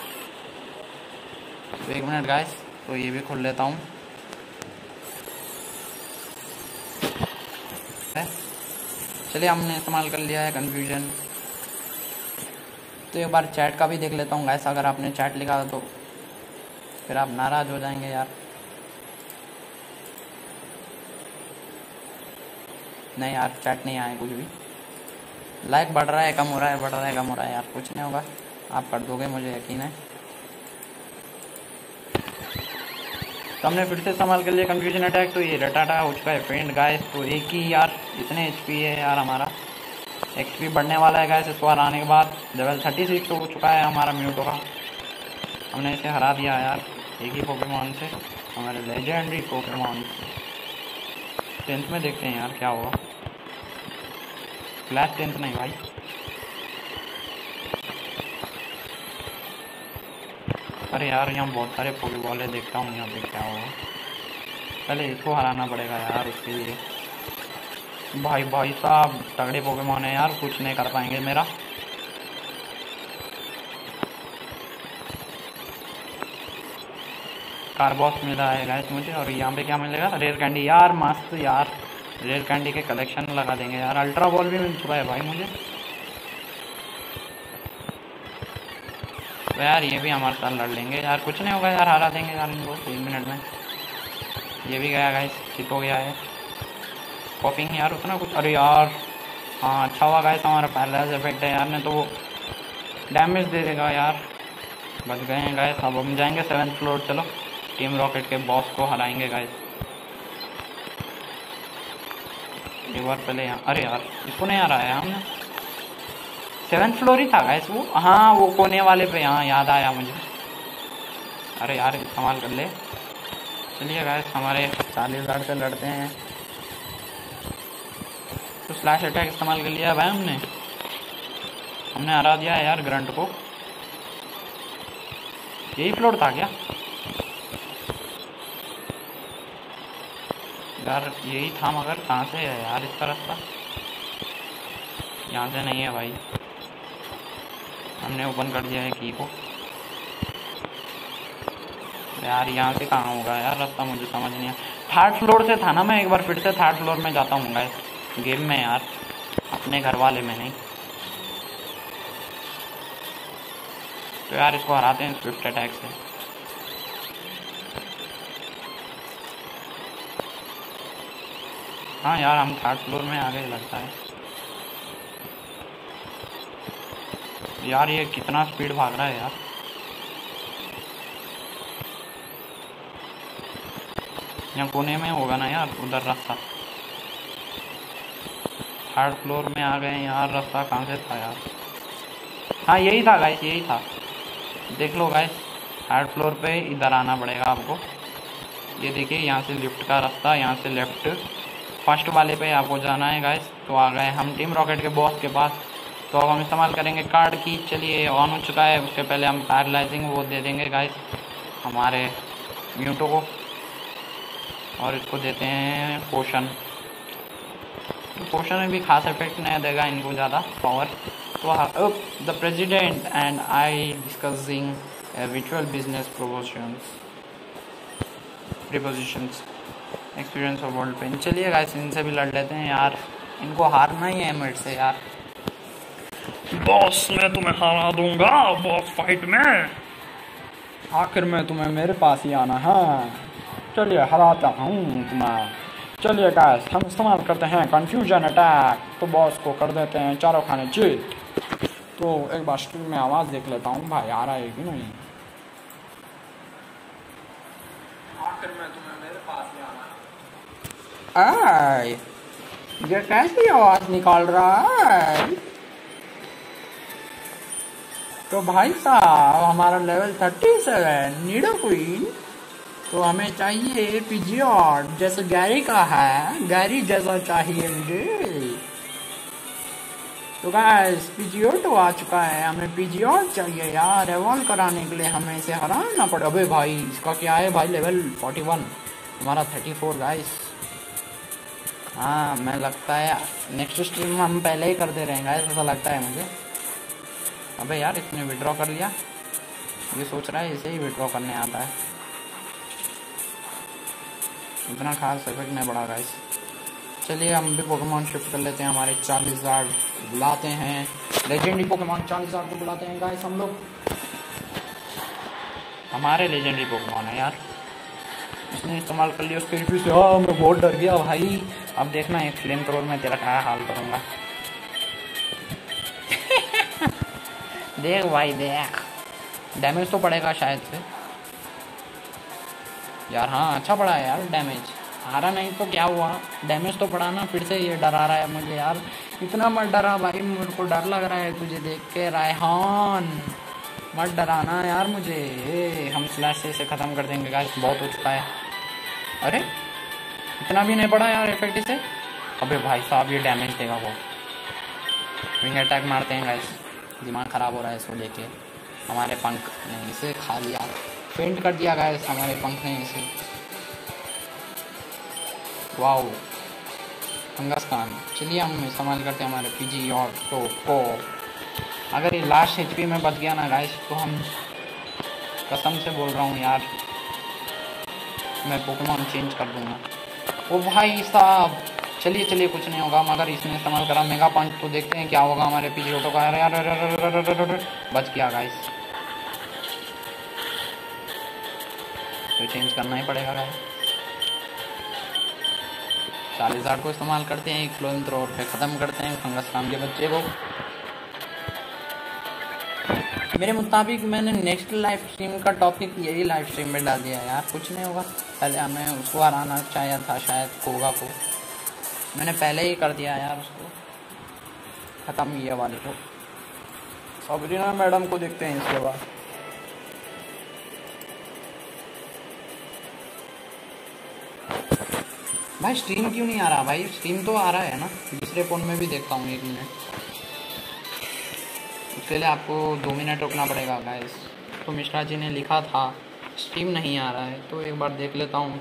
A: तो एक मिनट गाइस, तो ये भी खोल लेता हूँ। चलिए हमने इस्तेमाल कर लिया है कन्फ्यूजन। तो एक बार चैट का भी देख लेता हूँ गाइस। अगर आपने चैट लिखा तो फिर आप नाराज हो जाएंगे यार। नहीं यार चैट नहीं आया कुछ भी। लाइक बढ़ रहा है कम हो रहा है, बढ़ रहा है कम हो रहा है यार, कुछ नहीं होगा, आप कर दोगे मुझे यकीन है। तो हमने फिर से इस्तेमाल कर लिया कन्फ्यूजन अटैक। तो ये रटाटा हो चुका है फेंड गाइस। तो एक ही यार इतने एचपी है यार, हमारा एक्सपी बढ़ने वाला है गाइस इस बार आने के बाद। लेवल थर्टी सिक्स हो चुका है हमारा म्यूटो का। हमने इसे हरा दिया यार एक ही पोकेमॉन से, हमारे लेजेंडरी पोकेमॉन। टेंथ में देखते हैं यार क्या हुआ। क्लास टेंथ नहीं भाई। अरे यार यहाँ बहुत सारे फुटबॉल है, देखता हूँ यहाँ पे क्या हुआ। पहले इसको हराना पड़ेगा यार, उसके लिए। भाई भाई साहब तगड़े पोकेमॉन है यार, कुछ नहीं कर पाएंगे मेरा। कार्बॉस मिला है गाइस मुझे, और यहाँ पे क्या मिलेगा? रेयर कैंडी यार, मस्त यार। रेयर कैंडी के कलेक्शन लगा देंगे यार। अल्ट्रा बॉल भी मिल चुका है भाई मुझे। तो यार ये भी हमारे साथ लड़ लेंगे यार, कुछ नहीं होगा यार, हरा देंगे यार इनको एक मिनट में। ये भी गया गाइस, ठीक हो गया है। कॉपिंग यार उतना कुछ। अरे यार हाँ अच्छा हुआ गाइस, हमारा पैरालाइज इफेक्ट है यार, नहीं तो वो डैमेज दे देगा यार। बच गए हैं गाइस। अब हम जाएंगे सेवन्थ फ्लोर। चलो टीम रॉकेट के बॉस को हराएंगे गाइस एक बार पहले यहाँ। अरे यार इसको नहीं हराया है हमने। सेवन्थ फ्लोर ही था गाइस वो। हाँ वो कोने वाले पे, यहाँ याद आया मुझे। अरे यार इस्तेमाल कर ले। चलिए गाइस हमारे चालीस हज़ार से लड़ते हैं। तो स्लैश अटैक इस्तेमाल कर लिया भाई हमने हमने हरा दिया है यार ग्रंट को। यही फ्लोर था क्या यार? यही था मगर कहाँ से है यार इसका रास्ता? यहाँ से नहीं है भाई, हमने ओपन कर दिया है की को। यार यहाँ से कहाँ होगा यार रास्ता, मुझे समझ नहीं आया। थर्ड फ्लोर से था ना, मैं एक बार फिर से थर्ड फ्लोर में जाता हूँ गाइस गेम में यार, अपने घर वाले में नहीं। तो यार इसको हराते हैं स्विफ्ट अटैक से। हाँ यार हम थर्ड फ्लोर में आ गए लगता है यार। ये कितना स्पीड भाग रहा है यार। यहाँ कोने में होगा ना यार उधर रास्ता। थर्ड फ्लोर में आ गए यार, रास्ता कहाँ से था यार? हाँ यही था गाइस, यही था। देख लो गाइस थर्ड फ्लोर पे इधर आना पड़ेगा आपको। ये देखिए यहाँ से लिफ्ट का रास्ता, यहाँ से लेफ्ट फर्स्ट वाले पे आपको जाना है गाइस। तो आ गए हम टीम रॉकेट के बॉस के पास। तो अब हम इस्तेमाल करेंगे कार्ड की। चलिए ऑन हो चुका है। उसके पहले हम पैरालाइजिंग वो दे देंगे गाइस हमारे म्यूटो को, और इसको देते हैं पोशन। तो पोशन में भी खास इफेक्ट नहीं देगा इनको ज़्यादा पावर। तो the president and I discussing विचुअल business propositions prepositions experience of world pain. चलिए गाइस इनसे भी लड़ लेते हैं यार, इनको हारना ही है मेरे से यार। बॉस मैं तुम्हें हरा दूंगा बॉस फाइट में, आखिर में तुम्हें मेरे पास ही आना है। चलिए हराता हूँ तुम्हें। चलिए गाइस हम इस्तेमाल करते हैं कंफ्यूजन अटैक। तो बॉस को कर देते हैं चारों खाने चित। तो एक बार स्ट्रीम में आवाज़ देख लेता हूँ भाई आ रहा है कि नहीं। आखिर में तुम्हें मेरे पास ही आना है। आय ये कैसी आवाज़ निकाल रहा है? तो भाई साहब हमारा level thirty seven Nidoqueen. तो हमें चाहिए पिजियॉट जैसे गैरी का है, गैरी जैसा चाहिए मुझे। तो गाइस पिजियॉट आ चुका है, हमें पिजियॉट चाहिए यार। एवॉल्व कराने के लिए हमें इसे हराना पड़े। अबे भाई इसका क्या है भाई? लेवल फोर्टी वन, हमारा थर्टी फोर गाइस। हाँ मैं लगता है नेक्स्ट स्ट्रीम हम पहले ही कर दे रहे हैं गाइस, ऐसा लगता है मुझे। अबे यार इसने विड्रॉ कर लिया, ये सोच रहा है इसे ही विड्रॉ करने आता है। इतना खास इफेक्ट नहीं पड़ा गाइस। चलिए हम भी पोकेमॉन शिफ्ट कर लेते हैं। हमारे चालीस हज़ार बुलाते हैं, लेजेंडरी पोकेमॉन चालीस हज़ार को बुलाते हैं गाइस हम लोग। हमारे लेजेंडरी पोकेमॉन है यार, उसने इस्तेमाल कर लिया उसके रिव्यू से। हाँ मैं बहुत डर गया भाई। अब देखना एक फ्लेम थ्रोर में तेरा क्या हाल करूँगा। देख भाई देख, डैमेज तो पड़ेगा शायद से यार। हाँ अच्छा पड़ा है यार डैमेज, हारा नहीं तो क्या हुआ, डैमेज तो पड़ा ना। फिर से ये डरा रहा है मुझे यार, इतना मत डरा भाई, मेरे को डर लग रहा है तुझे देख के। रायहान मत डराना यार मुझे। हम स्लैश से इसे ख़त्म कर देंगे गाइस, बहुत हो चुका है। अरे इतना भी नहीं पड़ा यार इफेक्ट इसे। अबे भाई साहब ये डैमेज देगा वो। विंग अटैक मारते हैं गाइस। दिमाग ख़राब हो रहा है इसको देख के। हमारे पंख ने इसे खा लिया, फेंट कर दिया गाइस हमारे पंख ने इसे। वाओ फंगस कान। चलिए हम इस्तेमाल करते हैं हमारे पीजी और तो को। अगर ये लास्ट एचपी में बच गया ना गाइस तो हम कसम से बोल रहा हूँ यार मैं पोकेमॉन चेंज कर दूंगा। ओ भाई साहब चलिए चलिए कुछ नहीं होगा। मगर इसने इस्तेमाल करा मेगा पंच तो देखते हैं क्या होगा हमारे पीछे ऑटो का। यार बच गया गाइस तो चेंज करना ही पड़ेगा गाइस। चालीस हजार को इस्तेमाल करते हैं एक फ्लोइंग थ्रो पे ख़त्म करते हैं फंगस काम के बच्चे को। मेरे मुताबिक मैंने नेक्स्ट लाइव स्ट्रीम का टॉपिक यही लाइव स्ट्रीम में डाल दिया यार। कुछ नहीं होगा। पहले हमें उसको हराना चाहिए था शायद कोगा को। मैंने पहले ही कर दिया यार उसको ख़त्म ये वाले को। सबरीना मैडम को देखते हैं इसके बाद। भाई स्ट्रीम क्यों नहीं आ रहा भाई? स्ट्रीम तो आ रहा है ना। दूसरे फ़ोन में भी देखता हूँ एक मिनट। उसके लिए आपको दो मिनट रुकना पड़ेगा गाइस। तो मिश्रा जी ने लिखा था स्ट्रीम नहीं आ रहा है तो एक बार देख लेता हूँ।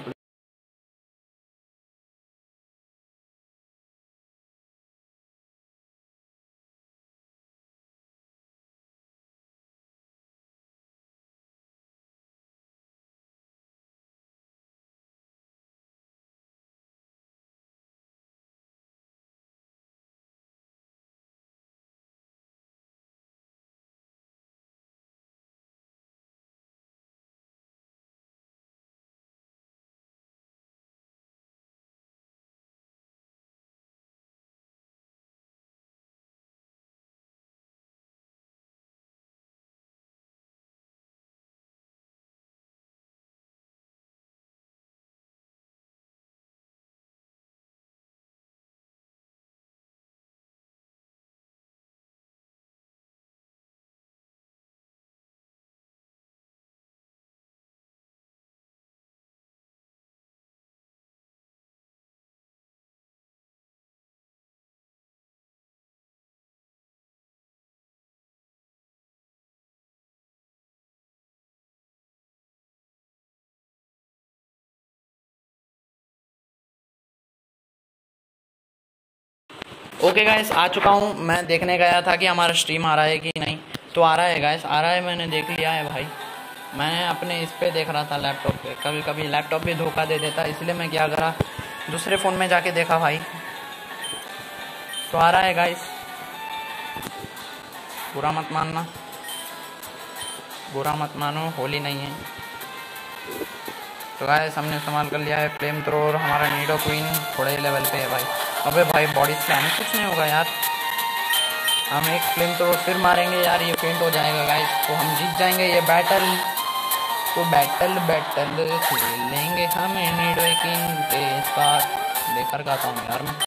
A: ओके गाइस आ चुका हूँ। मैं देखने गया था कि हमारा स्ट्रीम आ रहा है कि नहीं। तो आ रहा है गाइस आ रहा है। मैंने देख लिया है भाई। मैंने अपने इस पे देख रहा था लैपटॉप पे। कभी कभी लैपटॉप भी धोखा दे देता इसलिए मैं क्या करा दूसरे फ़ोन में जाके देखा भाई। तो आ रहा है गाइस। बुरा मत मानना, बुरा मत मानो, होली नहीं है। तो गाइस हमने इस्तेमाल कर लिया है फ्लेम थ्रोर। हमारा नीडो क्वीन थोड़े लेवल पे है भाई। अबे भाई बॉडी स्लैम कुछ नहीं होगा यार। हम एक फ्लेम थ्रोर फिर मारेंगे यार ये फेंट हो जाएगा गाइस। तो हम जीत जाएंगे ये बैटल। तो बैटल बैटल खेलेंगे हम नीडो क्वीन के साथ। बेकार गाता हूँ यार मैं।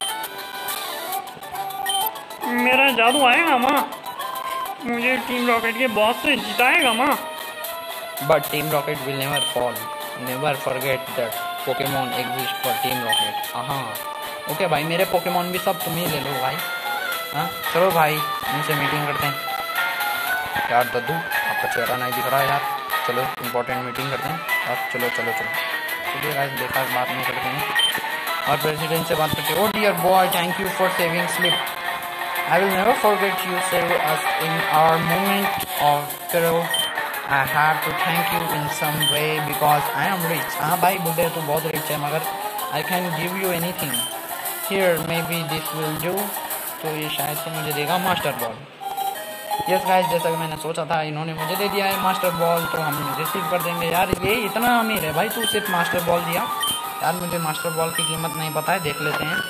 B: मेरा जादू आएगा माँ, मुझे टीम रॉकेट के बॉस से जिताएगा माँ।
A: But Team Rocket will never fall, never forget that Pokemon exist for Team Rocket. हाँ ओके भाई मेरे पोकेमॉन भी सब तुम ही ले लो भाई। हाँ चलो भाई इनसे मीटिंग करते हैं। यार दद्दू आपका चेहरा नहीं दिख रहा है यार। चलो इम्पोर्टेंट मीटिंग करते हैं। अब चलो चलो चलो चलिए गाइस बेकार बात नहीं करते हैं और प्रेसिडेंट से बात करते हैं। Oh dear boy thank you for saving slip. I will never forget you saved us in our moment of peril. I have to thank you in some way because I am rich. हाँ भाई बुढ़े तो बहुत रिच है मगर I can give you anything. Here maybe this will do. तो ये शायद से मुझे देगा मास्टर बॉल। यस गाइस जैसा कि मैंने सोचा था इन्होंने मुझे दे दिया है मास्टर बॉल। तो हम रिसीव कर देंगे यार। ये इतना अमीर है भाई तू सिर्फ मास्टर बॉल दिया यार। मुझे मास्टर बॉल की कीमत नहीं पता है। देख लेते हैं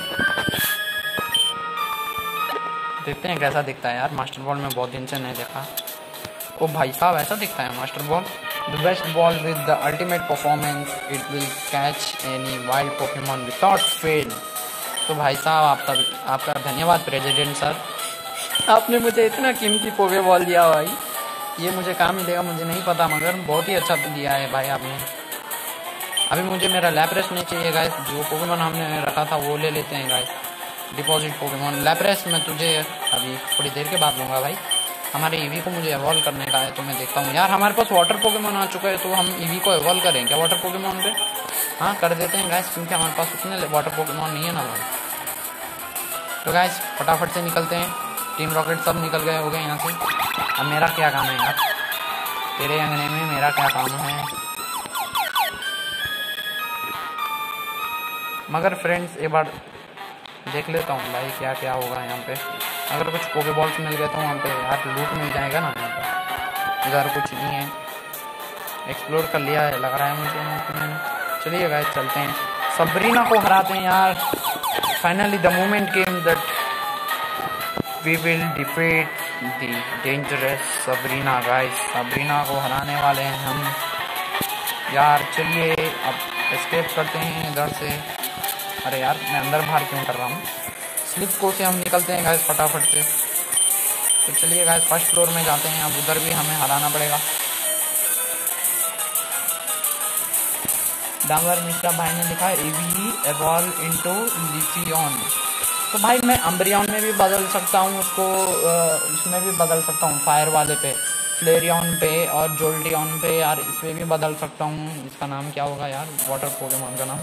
A: देखते हैं कैसा दिखता है यार मास्टर बॉल। में बहुत दिन से नहीं देखा। ओ भाई साहब ऐसा दिखता है master ball. The best ball with the ultimate performance it will catch any wild Pokemon without fail. तो भाई साहब आप सब आपका धन्यवाद प्रेसिडेंट सर। आपने मुझे इतना कीमती पोके बॉल दिया भाई। ये मुझे कहाँ मिलेगा मुझे नहीं पता मगर बहुत ही अच्छा दिया है भाई आपने। अभी मुझे मेरा लैप्रेस नहीं चाहिए गाइस, जो पोकेमॉन हमने रखा था वो ले लेते हैं गाइस। डिपॉजिट पोकेमॉन लैप्रेस मैं तुझे अभी थोड़ी देर के बाद लूँगा भाई। हमारे ईवी को मुझे एवॉल्व करने का है, तो मैं देखता हूँ यार। हमारे पास वाटर पोकेमॉन आ चुका है, तो हम ईवी को एवॉल्व करें क्या वाटर पोकेमॉन पे? हाँ कर देते हैं गाइस, क्योंकि हमारे पास उतने वाटर पोकेमॉन नहीं है ना भाई। तो गाइस फटाफट से निकलते हैं। टीम रॉकेट सब निकल गए हो गए यहाँ से। अब मेरा क्या काम है यार, तेरे अंगने में मेरा क्या काम है? मगर फ्रेंड्स एक बार देख लेता हूँ भाई क्या क्या होगा यहाँ पे। अगर कुछ पोकेबॉल्स मिल गए तो वहाँ पे यार लूट मिल जाएगा ना। यहाँ पे इधर कुछ नहीं है, एक्सप्लोर कर लिया है लग रहा है मुझे मैंने। चलिए गाइस चलते हैं, सबरीना को हराते हैं यार। Finally the moment came that we will defeat the dangerous Sabrina guys. Sabrina को हराने वाले हैं हम यार। चलिए अब एस्केप करते हैं इधर से। अरे यार मैं अंदर बाहर क्यों कर रहा हूँ। स्लिप को से हम निकलते हैं गाइस फटाफट से। तो चलिए गाइस फर्स्ट फ्लोर में जाते हैं। अब उधर भी हमें हराना पड़ेगा। डांगर मिश्रा भाई ने लिखा है ईवी एवॉल्व इनटू लिफियन। तो भाई मैं अम्ब्रियन में भी बदल सकता हूँ उसको, इसमें भी बदल सकता हूँ फायर वाले पे, फ्लेरियन पे और जोल्टियन पे यार, इस पर भी बदल सकता हूँ। इसका नाम क्या होगा यार वाटर पोकेमॉन का नाम?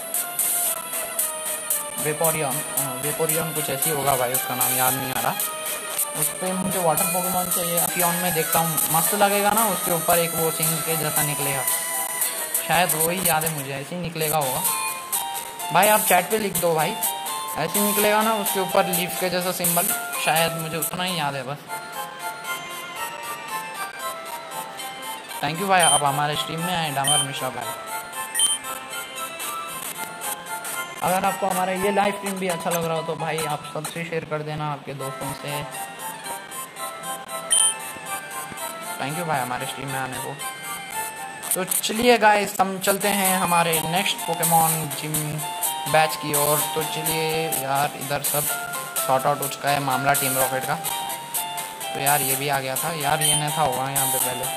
A: वेपोरियन। वेपोरियन कुछ ऐसी होगा भाई, उसका नाम याद नहीं आ रहा। उस पर मुझे वाटर पोकेमॉन चाहिए। अपियन में देखता हूँ मस्त लगेगा ना, उसके ऊपर एक वो सिंह के जैसा निकलेगा, शायद वही याद है मुझे, ऐसे ही निकलेगा होगा। भाई आप चैट पे लिख दो भाई, ऐसे ही निकलेगा ना उसके ऊपर लीफ के जैसा सिंबल, शायद मुझे उतना ही याद है बस। थैंक यू भाई आप हमारे स्ट्रीम में आए डामर मिश्रा भाई। अगर आपको हमारा ये लाइव स्ट्रीम भी अच्छा लग रहा हो तो भाई आप सबसे शेयर कर देना, आपके दोस्तों से। थैंक यू भाई हमारे स्ट्रीम में आने को। तो चलिए गाइस हम चलते हैं हमारे नेक्स्ट पोकेमॉन जिम बैच की ओर। तो चलिए यार इधर सब सॉर्ट आउट हो चुका है मामला टीम रॉकेट का। तो यार ये भी आ गया था यार, ये नहीं था होगा यहाँ पे पहले।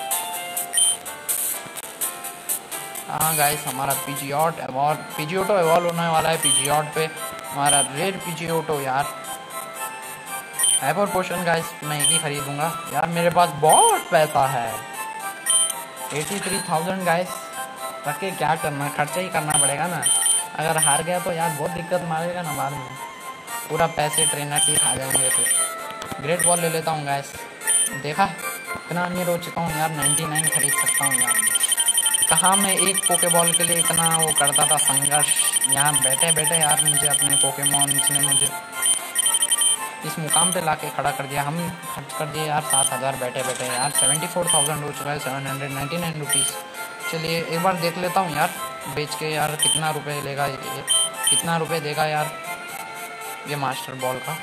A: हाँ गाइस हमारा पीजीओट एवॉल्व पीजीओटो एवॉल्व होने वाला है। पीजीओट पे हमारा रेड पीजीओटो यार। हाइपर पोशन गाइस मैं एक ही खरीदूंगा यार, मेरे पास बहुत पैसा है। तिरासी हज़ार गाइस रख के क्या करना, खर्चा ही करना पड़ेगा ना। अगर हार गया तो यार बहुत दिक्कत मारेगा ना बाद में, पूरा पैसे ट्रेनर की खा जाएंगे। तो ग्रेट बॉल ले लेता हूँ गाइस। देखा इतना अमीर हो चुका हूँ यार, निन्यानवे खरीद सकता हूँ यार। कहाँ मैं एक पोकेबॉल के लिए इतना वो करता था संघर्ष, यहाँ बैठे बैठे यार मुझे अपने पोकेमॉन ने मुझे इस मुकाम पे लाके खड़ा कर दिया। हम खर्च कर दिए यार सात हज़ार बैठे बैठे यार। सेवेंटी फोर थाउजेंड हो चुका है, seven hundred ninety nine rupees. चलिए एक बार देख लेता हूँ यार बेच के यार कितना रुपए लेगा ये, कितना रुपए देगा यार ये मास्टर बॉल का।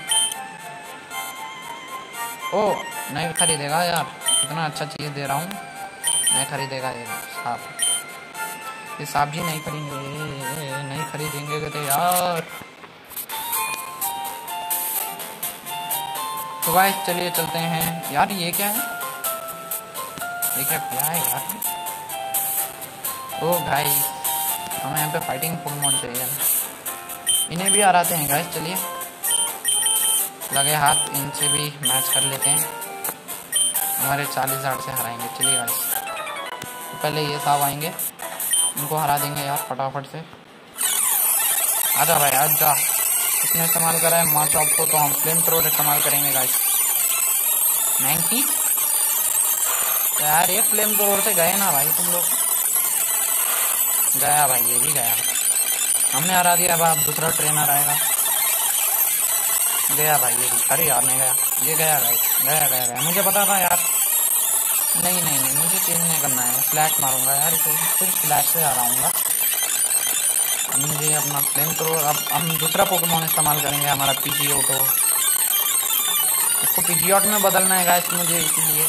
A: ओ नहीं खरीदेगा यार, इतना अच्छा चीज़ दे रहा हूँ, नहीं खरीदेगा ये साहब। ये साहब जी नहीं खरीदेंगे, नहीं खरीदेंगे तो यार। तो गाइस चलिए चलते हैं यार। ये क्या है, ये क्या क्या है यार? ओ गाइस हमें यहाँ पे फाइटिंग पोकेमॉन चाहिए, इन्हें भी हराते हैं गाइस। चलिए लगे हाथ इनसे भी मैच कर लेते हैं, हमारे चालीस हज़ार से हराएंगे। चलिए गाइस तो पहले ये साहब आएंगे, इनको हरा देंगे यार फटाफट से। आजा भाई आजा। इसने इस्तेमाल करा है माँ चॉप को, तो हम फ्लेम थ्रोर इस्तेमाल करेंगे गाइस। नाइन्टी तो यार ये फ्लेम थ्रोर से गए ना भाई तुम लोग। गया भाई, ये भी गया, हमने हरा दिया। अब आप दूसरा ट्रेनर आएगा। गया भाई ये भी, अरे यार नहीं गया, ये गया गाइस, गया गया गया। मुझे पता था यार, नहीं नहीं नहीं मुझे चेंज नहीं करना है, फ्लैश मारूंगा यार इसे, सिर्फ फ्लैश से हराऊंगा। मुझे अपना फ्लेम थ्रो, अब हम दूसरा पोकेमॉन इस्तेमाल करेंगे, हमारा पीजीओटो। इसको पीजीओट में बदलना है गाइस मुझे, इसीलिए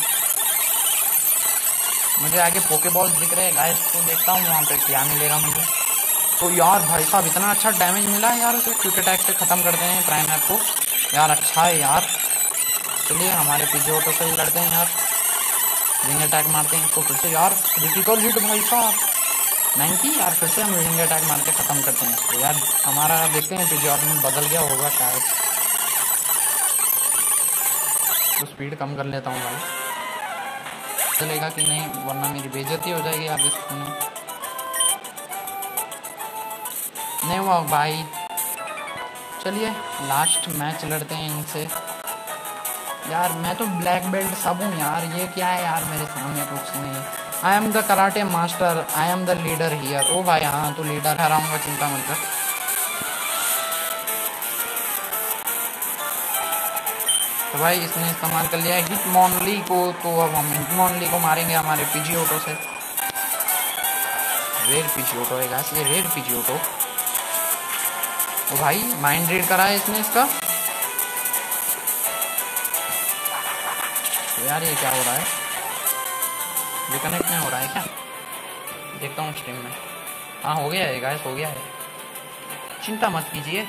A: मुझे आगे पोकेबॉल दिख रहे हैं गाइस, तो देखता हूँ वहाँ पे क्या मिलेगा मुझे। तो यार भाई साहब इतना अच्छा डैमेज मिला है यार उसे, क्विक अटैक से ख़त्म करते हैं प्राइम ऐप को यार। अच्छा है यार। चलिए हमारे पीजीओटो से ही लड़ते हैं यार, रिंग अटैक मारते हैं इसको फिर से यार। क्रिटिकल हिट भाई साहब, नाइन्टी यार, फिर से हम विंग अटैक मार के खत्म करते हैं इसको यार। हमारा देखते हैं पीजीओट में बदल गया होगा शायद, तो स्पीड कम कर लेता हूँ भाई, चलेगा कि नहीं, वरना मेरी बेइज्जती हो जाएगी आप इसको। नहीं हुआ भाई, चलिए लास्ट मैच लड़ते हैं इनसे यार। मैं तो ब्लैक बेल्ट सब हूँ यार, ये क्या है यार मेरे सामने कुछ नहीं। I am the karate master, I am the leader here. Oh भाई हाँ, तो लीडर हराऊंगा, चिंता मत कर। तो भाई इसने इस्तेमाल कर लिया हिटमॉनली को, तो अब हम हिटमॉनली को मारेंगे हमारे पीजीओटो से। रेड पीजीओटो है गाइस, ये रेड पीजीओटो। तो भाई माइंड रीड करा है इसने इसका। तो यार ये क्या हो रहा है, रिकनेक्ट नहीं हो रहा है क्या? देखता हूँ स्ट्रीम में। हाँ हो गया है गाइस, हो गया है, चिंता मत कीजिए।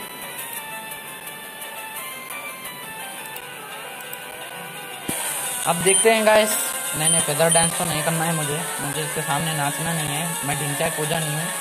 A: अब देखते हैं गाइस। नहीं नहीं, फेदर डांस तो नहीं करना है मुझे, मुझे इसके सामने नाचना नहीं है, मैं ढिंचा कोजा नहीं हूँ।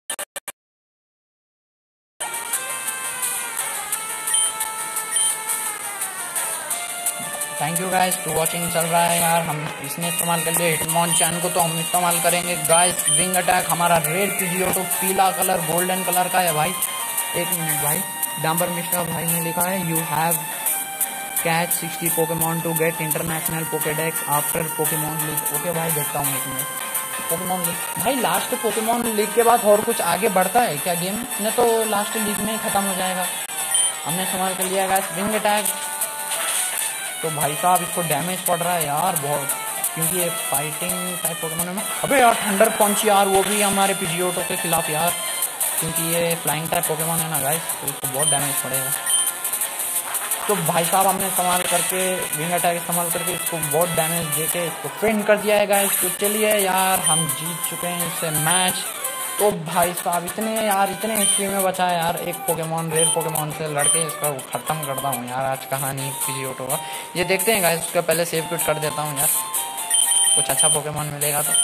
A: Thank you guys to watching. चल रहा है यार, हम इसने इस्तेमाल कर लिया हिटमॉनचैन को, तो हम इस्तेमाल करेंगे गाइस विंग अटैक। हमारा रेड पीजीओटो पीला कलर गोल्डन कलर का है भाई। एक मिनट भाई, डांबर मिश्रा भाई ने लिखा है you have catch sixty Pokemon to get international Pokedex after Pokemon league. Okay भाई, देखता हूँ एक मिनट। पोकेमॉन लीग भाई, लास्ट पोकेमॉन लीग के बाद और कुछ आगे बढ़ता है क्या गेम? ने तो लास्ट लीग में ही खत्म हो जाएगा। हमने इस्तेमाल कर लिया गाइस विंग अटैक। तो भाई साहब इसको डैमेज पड़ रहा है यार बहुत, क्योंकि ये फाइटिंग टाइप पोकेमॉन है। अबे यार थंडर पंच यार, वो भी हमारे पीजीओटो के खिलाफ यार, क्योंकि ये फ्लाइंग टाइप पोकेमॉन है ना गाइस, तो इसको बहुत डैमेज पड़ेगा। तो भाई साहब हमने इस्तेमाल करके विंग अटैक इस्तेमाल करके इसको बहुत डैमेज देके इसको फेंट कर दिया है गाइस। तो चलिए यार, हम जीत चुके हैं इससे मैच। तो भाई साहब इतने यार इतने हिस्ट्री में बचा है यार, एक पोकेमॉन रेड पोकेमॉन से लड़के इसका खत्म करता हूँ यार आज कहानी पीजीओटो का। ये देखते हैं गाइस, उसका पहले सेव क्विट कर देता हूँ यार, कुछ अच्छा पोकेमॉन मिलेगा तो।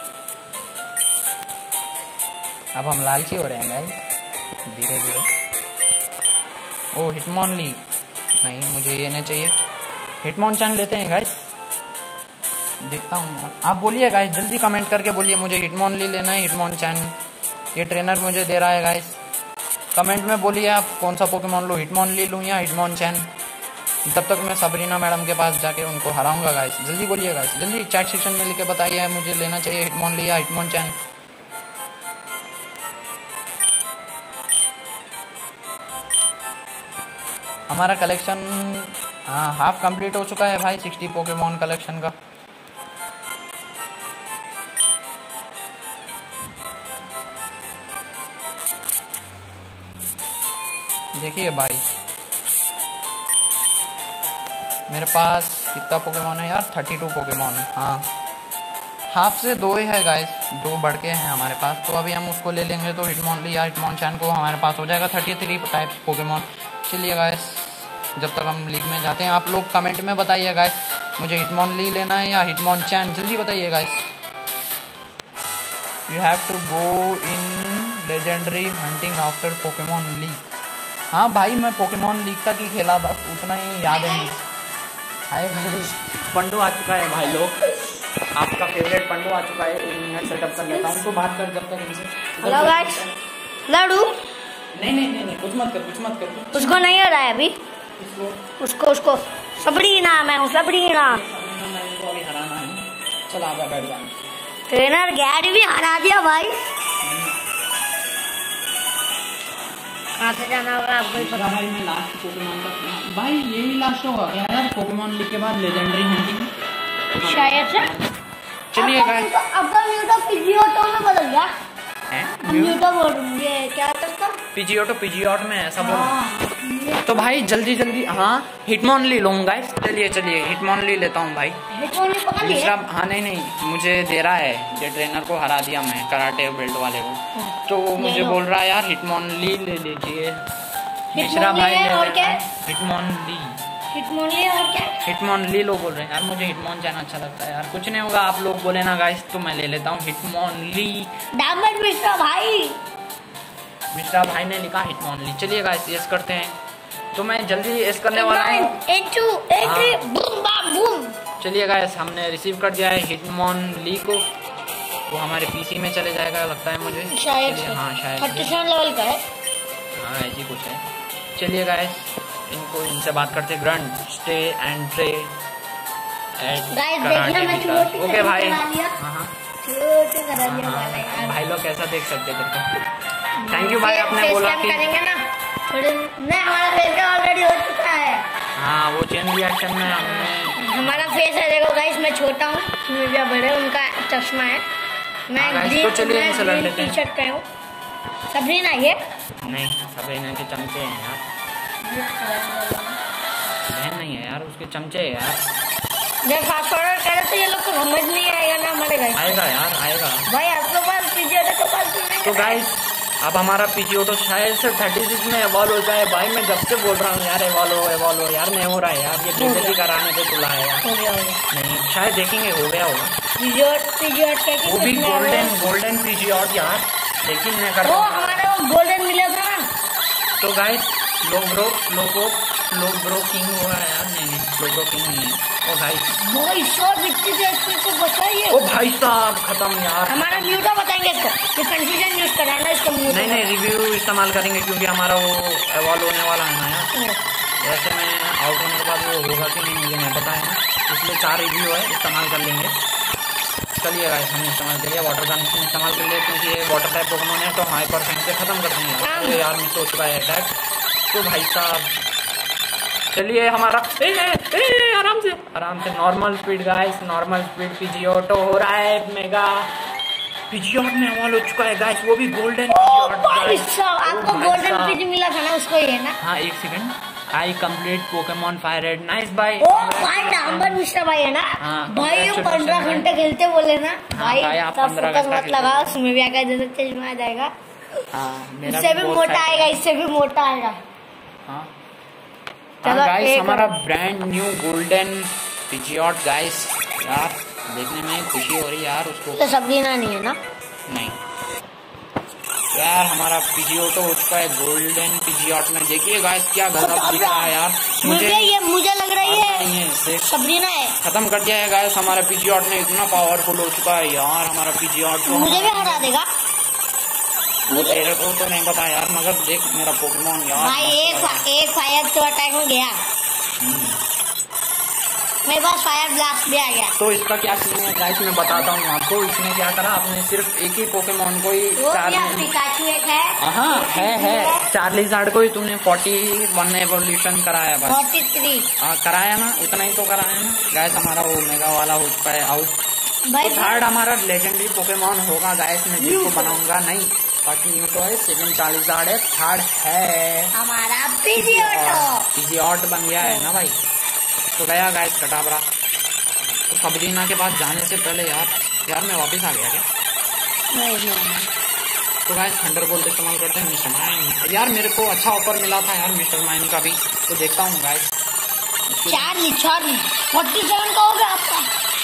A: अब हम लालची हो रहे हैं गाइस धीरे धीरे। ओ हिटमॉनली नहीं, मुझे ये नहीं चाहिए, हिटमॉनचैन लेते हैं गाइस। देखता हूँ, आप बोलिए गाइस, जल्दी कमेंट करके बोलिए मुझे हिटमॉनली लेना है हिटमॉनचैन। ये ट्रेनर मुझे दे रहा है गाइस, कमेंट में बोलिए आप कौन सा पोकेमॉन लूँ, हिटमॉनली लूँ या हिटमॉनचैन। तब तक मैं सबरीना मैडम के पास जाके उनको हराऊंगा गाइस। जल्दी बोलिए गाइस, जल्दी चैट सेक्शन में लिख के बताइए मुझे लेना चाहिए हिटमॉनली या हिटमॉनचैन। हमारा कलेक्शन हाँ हाफ कंप्लीट हो चुका है भाई, सिक्सटी पोकेमॉन कलेक्शन का। देखिए भाई मेरे पास कितना पोकेमॉन है यार, थर्टी टू पोकेमॉन। हाँ हाफ से दो ही है गाइस, दो बढ़ के हैं हमारे पास। तो अभी हम उसको ले लेंगे तो हिटमॉनली या हिटमॉनचैन को हमारे पास हो जाएगा थर्टी थ्री टाइप्स पोकेमॉन। चलिए गाइस, जब तक हम लीग में जाते हैं आप लोग कमेंट में बताइए गाइस मुझे हिटमॉनली लेना है या हिटमॉनचैन, जल्दी बताइए guys. You have to go in legendary hunting after Pokemon league. हाँ भाई मैं पोकेमॉन लीग तक ही खेला, बस उतना ही याद है मुझे। हाय पंडू आ चुका है भाई लोग, आपका फेवरेट पंडू आ चुका है। एक मिनट सेटअप कर लेता हूँ तो बात कर जब तक इनसे।
C: हेलो गाइस, लड़ू
A: नहीं नहीं नहीं नहीं कुछ मत कर, कुछ मत कर।
C: उसको नहीं हो रहा है अभी, उसको उसको सबरीना, मैं हूँ सबरीना।
A: अभी हराना है, चल आ बैठ जा।
C: ट्रेनर गैरी भी हरा दिया भाई। कहाँ से जाना होगा आपको ही पता।
A: भाई मैं लास्ट पोकेमॉन का भाई यही लास्ट होगा क्या यार, पोकेमॉन लीग के बाद लेजेंडरी हंटिंग
C: शायद से।
B: चलिए गाइस,
C: आपका म्यूटो पीजीओटो में बदल गया
A: है,
C: म्यूटो बोल ये क्या था उसका,
A: पीजीओटो पीजीओट में ऐसा बोल। तो भाई जल्दी जल्दी हाँ हिटमॉनली लूंगा। चलिए चलिए हिटमॉनली लेता हूँ भाई।
C: हिटमॉनली पकड़ लिए।
A: मिश्रा हाँ नहीं नहीं मुझे दे रहा है, ये ट्रेनर को हरा दिया मैं कराटे बेल्ट वाले को, तो वो मुझे बोल रहा है यार हिटमॉनली ले लीजिए। मिश्रा भाई ले
C: और क्या?
A: हिटमॉनली
C: हिटमोन ले और क्या?
A: हिटमोन ली लो बोल रहे हैं यार, मुझे हिटमोन जाना अच्छा लगता है यार। कुछ नहीं होगा, आप लोग बोले ना गाइस तो मैं ले लेता हूँ हिटमोन ली।
C: डायमंड मिस्टर भाई,
A: मिस्टर भाई ने लिखा हिटमोन ली। चलिए गाइस यस करते हैं, तो मैं जल्दी यस करने वाला हूँ।
C: एक टू एक थ्री बूम बम बूम।
A: चलिए गाइस हमने रिसीव कर दिया है हिटमोन ली को, वो हमारे पीसी में चले जाएगा लगता है मुझे
C: शायद
A: से। हाँ शायद
C: थर्टी सेवन लेवल का है।
A: हाँ ऐसी कुछ है। चलिए गाइस इनको इनसे बात करते हैं। Grunt stay and tray
C: guys देखना मैं छोटे
A: ओके भाई।
C: करा लिया।
A: हाँ हाँ
C: छोटे करा दिया वाला यार।
A: भाई लोग कैसा देख सकते थे। थैंक यू भाई, आपने
C: फेस
A: बोला
C: कैम
A: कि
C: करेंगे ना थोड़े। नहीं हमारा फेस कैम ऑलरेडी हो चुका है।
A: हाँ वो चेन रिएक्शन में हमने
C: हमारा फेस है, देखो गाइस मैं छोटा हूँ, मेरा बड़े, उनका चश्मा है। मैं
A: हाँ, guys,
C: ग्रीन
A: तो चलिए इनसे लड़ लेते
C: टी
A: हैं।
C: शर्ट पे हूँ। सबरीना ये
A: नहीं सब इन्हें के चमचे हैं यार, बहन नहीं है यार, उसके चमचे है यार।
C: जब फास्ट फॉरवर्ड करे तो ये लोग को समझ नहीं आएगा ना हमारे गाइस।
A: आएगा यार आएगा
C: भाई आपके पास पीछे के पास नहीं
A: तो
C: है।
A: गाइस अब हमारा पीजी ऑटो शायद से थर्टी सिक्स में एवॉल्व हो जाए। भाई मैं जब से बोल रहा हूँ यार एवॉल्व एवॉल्व यार, नहीं हो रहा है यार, ये बेइज्जती कराने पे तुला है यार।
C: हो गया हो गया।
A: नहीं शायद देखेंगे हो गया होगा।
C: पीजियोट पीजियोट क्या
A: वो भी गोल्डन गोल्डन पीजी ऑट यार, लेकिन मैं कर
C: वो हमारा वो गोल्डन मिला था ना।
A: तो गाइस लोग ब्रो लोगो लोग ब्रो किंग हुआ है यार। नहीं नहीं लोग ब्रो किंग नहीं है। ओ गाइस
C: भाई सौ बिकती थे इसको को बचाइए।
A: ओ भाई साहब खत्म यार।
C: हमारा म्यूटा बताएंगे इसको, ये कंफ्यूजन यूज कराना इसको म्यूट।
A: नहीं नहीं रिव्यू इस्तेमाल करेंगे क्योंकि हमारा वो एवॉल्व होने वाला है ना यार। वैसे मैं आउट होने के बाद वो होगा कि नहीं मुझे नहीं पता है, इसलिए चार रिव्यू है इस्तेमाल कर लेंगे। चलिए गाइस हमने इस्तेमाल कर लिया, वाटर गन इस्तेमाल कर लिया क्योंकि ये वाटर टाइप पोकेमॉन है तो हाइपर फैंक से खत्म कर देंगे यार। तो यार मिस हो चुका है अटैक। तो भाई साहब चलिए हमारा ए, ए, ए, आराम से आराम से normal speed guys, normal speed Pidgeotto हो रहा है। मेगा पीजी ऑट में अमल हो चुका है गाइस, वो भी गोल्डन
C: भाई साहब आपको गोल्डन पीजी मिला था ना, उसको ही है ना।
A: हाँ एक second, I complete Pokemon fire red nice bye.
C: Oh भाई नंबर मिश्रा भाई है ना।
A: हाँ,
C: भाई ये
A: congratulations
C: पंद्रह
A: भाई।
C: घंटे खेलते बोले ना भाई,
A: भाई, आप
C: सब
A: पंद्रह
C: फोकस
A: घंटा
C: मत
A: खेलते
C: लगाओ, उसमें भी आकर जैसे चश्मा आ जाएगा।
A: हाँ मेरा
C: इससे भी
A: बहुत
C: मोटा
A: फायदा
C: आएगा,
A: है।
C: इससे भी मोटा आएगा।
A: हाँ
C: चलो,
A: गाइस
C: एक
A: हमारा
C: और।
A: Brand new golden Pidgeotto guys यार देखने में खुशी हो रही है यार उसको।
C: तो सबरीना नहीं है ना।
A: नहीं यार हमारा पीजीऑटो हो चुका है गोल्डन पीजीऑट में। देखिए गाइस क्या गजब दिख रहा है यार।
C: मुझे ये मुझे लग रही है
A: नहीं है, देख
C: सबरीना है।
A: खत्म कर दिया है गाइस हमारा पीजीऑट ने, इतना पावरफुल हो चुका है यार हमारा पीजीऑट। तो
C: मुझे भी हरा देगा
A: वो तेरे को तो नहीं पता यार, मगर देख मेरा पोकेमॉन यार
C: भाई। एक एक फायर तो अटैक में गया, मेरे पास फायर ब्लास्ट भी आ गया।
A: तो इसका क्या सीन है गाइस मैं बताता हूँ आपको। इसने क्या करा, आपने सिर्फ एक ही पोकेमॉन को ही
C: वो
A: चार
C: क्या पिकाचू एक है।
A: हाँ है है चार्लीजार्ड को ही तूने फोर्टी वन एवोल्यूशन कराया बस।
C: फोर्टी थ्री
A: हाँ कराया ना, उतना ही तो कराया ना गाइस। हमारा वो मेगा वाला हो चुका है आउट।
C: भाई
A: तो थर्ड हमारा लेजेंडरी पोकेमॉन होगा गाइस, मैं जिसको बनाऊंगा नहीं बाकी न्यू तो है। सेकंड चार्लीजार्ड है, थर्ड है
C: हमारा पीजियोटो।
A: पीजीऑट बन गया है ना भाई। तो गया गाइस कटाबरा। तो सबरीना के पास जाने से पहले यार यार मैं वापस आ गया क्या। तो गाइस थंडरबोल्ट इस्तेमाल करते हैं मिस्टर माइन। यार मेरे को अच्छा ऑफर मिला था यार मिस्टर माइन का भी, तो देखता हूँ guys.
C: Charlie Charlie forty seven का हो गया आपका।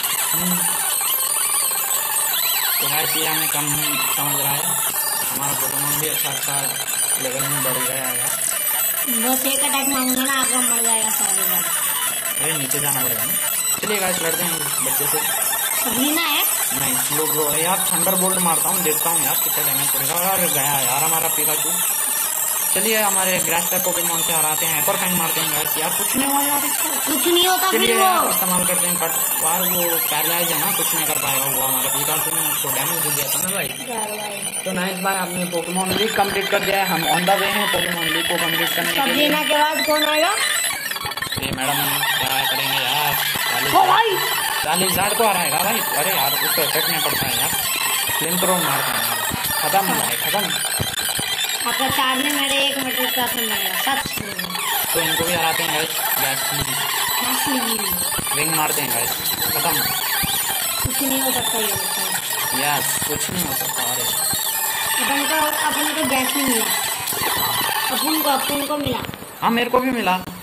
A: तो गाइस ये हमें कम नहीं समझ रहा है, हमारा पोकेमॉन भी अच्छा अच्छा लेवल में बढ़ गया है यार।
C: बस एक अटैक मारूंगा ना आपका मर जाएगा सारे बार।
A: अरे नीचे जाना पड़ेगा ना। चलिए गाइस लड़ते हैं इस बच्चे से।
C: सबरीना है
A: नहीं स्लो ब्रो है यार। थंडरबोल्ट मारता हूँ देखता हूँ यार कितना डैमेज करेगा। यार गया यार हमारा पिकाचू। चलिए हमारे ग्रास टाइप पोकेमॉन से हराते हैं, हाइपर फैंग मारते हैं गाइस। यार कुछ नहीं हुआ यार इसको,
C: कुछ नहीं होता फिर
A: चलिए
C: वो।
A: यार इस्तेमाल करते हैं कट। यार वो पैरालाइज है ना, कुछ नहीं कर पाएगा वो हमारे पिकाचू ने, उसको डैमेज दे दिया था ना भाई। तो नाइस भाई आपने पोकेमॉन लीग कंप्लीट कर दिया है, हम ऑन द वे हैं पोकेमॉन लीग को कंप्लीट करने के लिए।
C: सबरीना के बाद कौन आएगा।
A: ये मैडम क्या करेंगे यार,
C: ओ भाई
A: चालीस हजार को हराएगा भाई। अरे यार उसको इफेक्ट नहीं पड़ता है यार, फ्लेम थ्रो मारता है यार। खत्म है भाई खत्म।
C: आपका चार्ली मेरे एक मीटर का सुन लगा सच।
A: तो इनको भी हराते हैं गाइस। गैस
C: कुछ
A: रिंग मारते हैं गाइस, खत्म।
C: नहीं हो सकता ये बच्चा।
A: यस कुछ नहीं हो सकता। अरे
C: अपन को अपन को गैस नहीं मिला, अपन को अपन को मिला।
A: हाँ मेरे को भी मिला।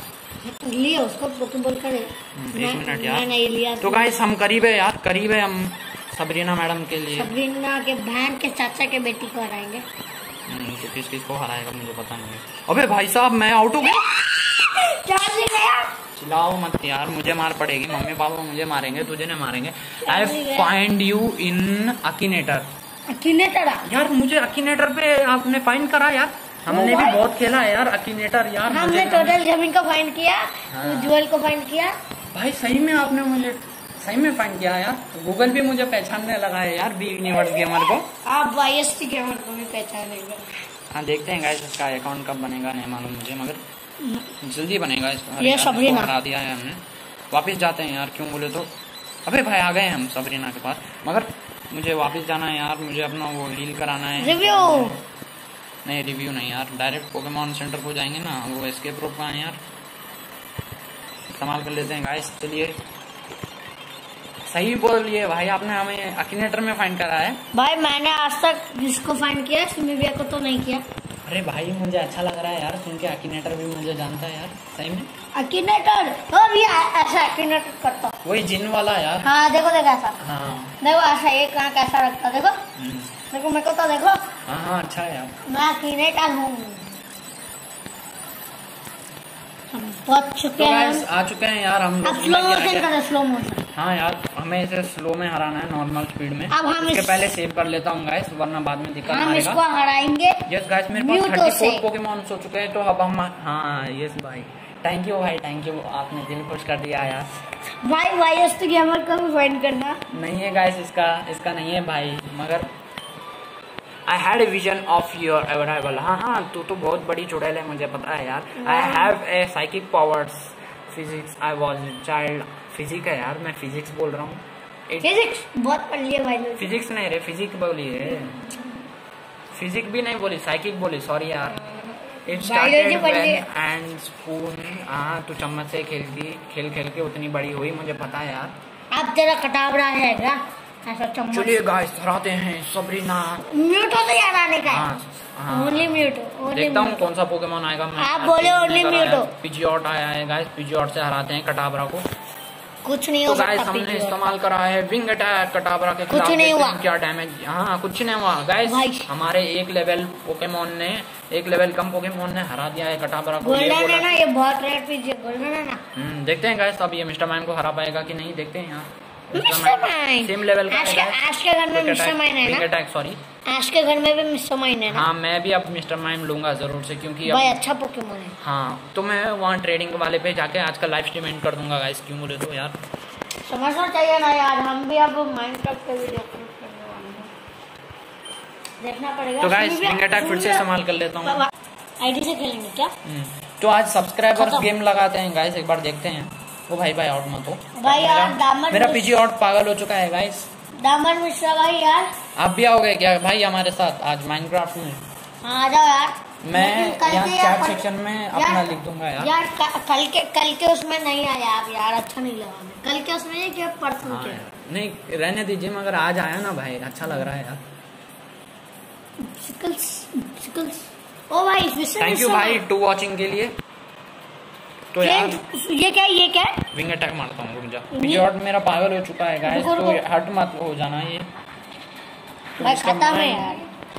C: लिया उसको पोकेबॉल का।
A: एक मिनट यार,
C: नहीं लिया।
A: तो गाइस हम करीब है यार, करीब है हम सबरीना मैडम के लिए।
C: सबरीना के बहन के चाचा के बेटी को हराएंगे।
A: नहीं तो किस किस को हराएगा मुझे पता नहीं है। अबे भाई साहब मैं आउट हो गया। चिल्लाओ मत यार, मुझे मार पड़ेगी, मम्मी पापा मुझे मारेंगे, तुझे नहीं मारेंगे। I find you in अकिनेटर।
C: अकिनेटर
A: यार मुझे अकिनेटर पे आपने फाइंड करा यार, हमने भी बहुत खेला है यार अकिनेटर यार।
C: हमने टोटल जमीन को फाइंड किया, ज्वेल को फाइंड किया।
A: भाई सही में आपने मुझे सही में फाइंड किया यार, गूगल भी मुझे पहचानने लगा है यार, बी यूनिवर्स गेमर को।
C: आप वाई एस टी गेमर को भी पहचानेंगे।
A: हाँ देखते हैं गाइस इसका अकाउंट कब बनेगा नहीं मालूम मुझे, मगर जल्दी बनेगा इसका।
C: ये सबरीना
A: हरा दिया है हमने, वापस जाते हैं यार, क्यों बोले तो। अबे भाई आ गए हम सबरीना के पास, मगर मुझे वापस जाना है यार, मुझे अपना वो हील कराना है।
C: रिव्यू
A: नहीं रिव्यू नहीं यार, डायरेक्ट पोकेमॉन सेंटर को जाएंगे ना, वो एस्केप रोप का है यार, इस्तेमाल कर लेते हैं गाइस। चलिए सही बोलिए भाई, आपने हमें अकिनेटर में फाइंड करा है।
C: भाई मैंने आज तक जिसको फाइंड किया सिमिबिया को तो नहीं किया।
A: अरे भाई मुझे अच्छा लग रहा है यार सुन के, अकिनेटर भी मुझे जानता है यार सही में।
C: अकिनेटर तो भी ऐसा अकिनेटर करता,
A: वही जिन वाला यार।
C: हाँ देखो देखो ऐसा,
A: हाँ
C: देखो ऐसा एक आँख ऐसा रखता, देखो देखो मेरे को तो देखो।
A: हाँ हाँ अच्छा है यार,
C: मैं अकिनेटर हूँ। बहुत चुके
A: तो
C: हैं
A: गाइस आ चुके हैं यार हम लोग।
C: अब स्लो मोशन करें, स्लो मोशन।
A: हाँ यार हमें इसे स्लो में हराना है, नॉर्मल स्पीड में।
C: अब हम
A: इसके
C: इस...
A: पहले सेव कर लेता हूँ गाइस, वरना बाद में दिक्कत
C: हम
A: आएगा।
C: इसको हराएंगे।
A: यस गाइस मेरे पास थर्टी फोर पोकेमॉन हो चुके हैं, तो अब हम। हाँ यस भाई, थैंक यू भाई, थैंक यू, आपने दिल खुश कर दिया यार।
C: भाई वाई एस टी गेमर को भी फाइंड करना
A: नहीं है गाइस, इसका इसका नहीं है भाई, मगर I had a vision of your arrival. हाँ हाँ तू तो बहुत बड़ी चुड़ैल है, मुझे पता है यार। I have a psychic powers, physics I was child. Physics है यार, मैं फिजिक्स बोल रहा हूँ।
C: फिजिक्स बहुत पढ़ लिया भाई।
A: फिजिक्स नहीं रे, फिजिक्स बोली है, फिजिक्स भी नहीं बोली, साइकिक बोली, सॉरी यार। It started when and spoon. हाँ तू चम्मच से खेलती खेल खेल के उतनी बड़ी हुई, मुझे पता है यार।
C: अब तेरा कटावड़ा है क्या ऐसा चम्मच?
A: चलिए गाइस हराते हैं सबरीना।
C: म्यूट हो तो यार आने का।
A: हाँ
C: ओनली म्यूट,
A: देखता हूँ कौन सा पोकेमॉन आएगा। मैं
C: आप बोले ओनली म्यूट।
A: पिजियॉट आया है गाइस, पिजियॉट से हराते हैं कटाबरा को।
C: कुछ नहीं
A: तो
C: हो
A: गाइस
C: सकता।
A: हमने इस्तेमाल करा है विंग अटैक कटाबरा के खिलाफ।
C: कुछ नहीं हुआ,
A: क्या डैमेज। हाँ कुछ नहीं हुआ गाइस, हमारे एक लेवल पोकेमॉन ने, एक लेवल कम पोकेमॉन ने हरा दिया है कटाबरा को।
C: गोल्डन है ना ये, बहुत रेयर पीजिए, गोल्डन है ना।
A: हम्म देखते हैं गाइस अब ये मिस्टर माइन को हरा पाएगा कि नहीं, देखते हैं यार।
C: मिस्टर माइन
A: सेम लेवल का
C: आश के, आश के घर में मिस्टर माइन है ना।
A: अटैक सॉरी,
C: आश के घर में भी मिस्टर माइन है ना।
A: हाँ मैं भी अब मिस्टर माइन लूंगा जरूर से, क्योंकि
C: भाई अच्छा पोकेमॉन है।
A: हाँ तो मैं वहाँ ट्रेडिंग वाले पे जाके आज का लाइव स्ट्रीम एंड कर दूंगा गाइस, क्यों बोले तो यार
C: समझना चाहिए ना यार, हम भी अब माइनक्राफ्ट का वीडियो अपलोड करने वाले हैं, देखना पड़ेगा।
A: तो गाइस विंग अटैक फिर से इस्तेमाल कर लेता हूँ।
C: आईडी से खेलेंगे क्या?
A: तो आज सब्सक्राइबर्स गेम लगाते हैं गाइस, एक बार देखते हैं। ओ भाई भाई आउट मत हो
C: भाई यार। दामन
A: मेरा पीजी आउट पागल हो चुका है गाइस।
C: दामन मिश्रा भाई यार
A: आप भी आओगे क्या भाई हमारे साथ आज माइनक्राफ्ट में?
C: हाँ आ जाओ यार।
A: मैं यहाँ चैट सेक्शन में अपना लिख दूंगा यार।
C: यार कल के कल के उसमें नहीं आया आप यार, अच्छा नहीं लगा। कल के उसमें नहीं क्या परसों के?
A: नहीं रहने दीजिए, मगर आज आया ना भाई, अच्छा लग रहा है यार।
C: सिकल्स सिकल्स ओ भाई
A: थैंक यू भाई टू वॉचिंग के लिए। तो यार
C: ये क्या ये क्या
A: विंग अटैक मारता हूँ, रुक जा। पिजॉट मेरा पागल हो चुका है गाइस, तो हट मत हो जाना ये
C: भाई खत्म है यार।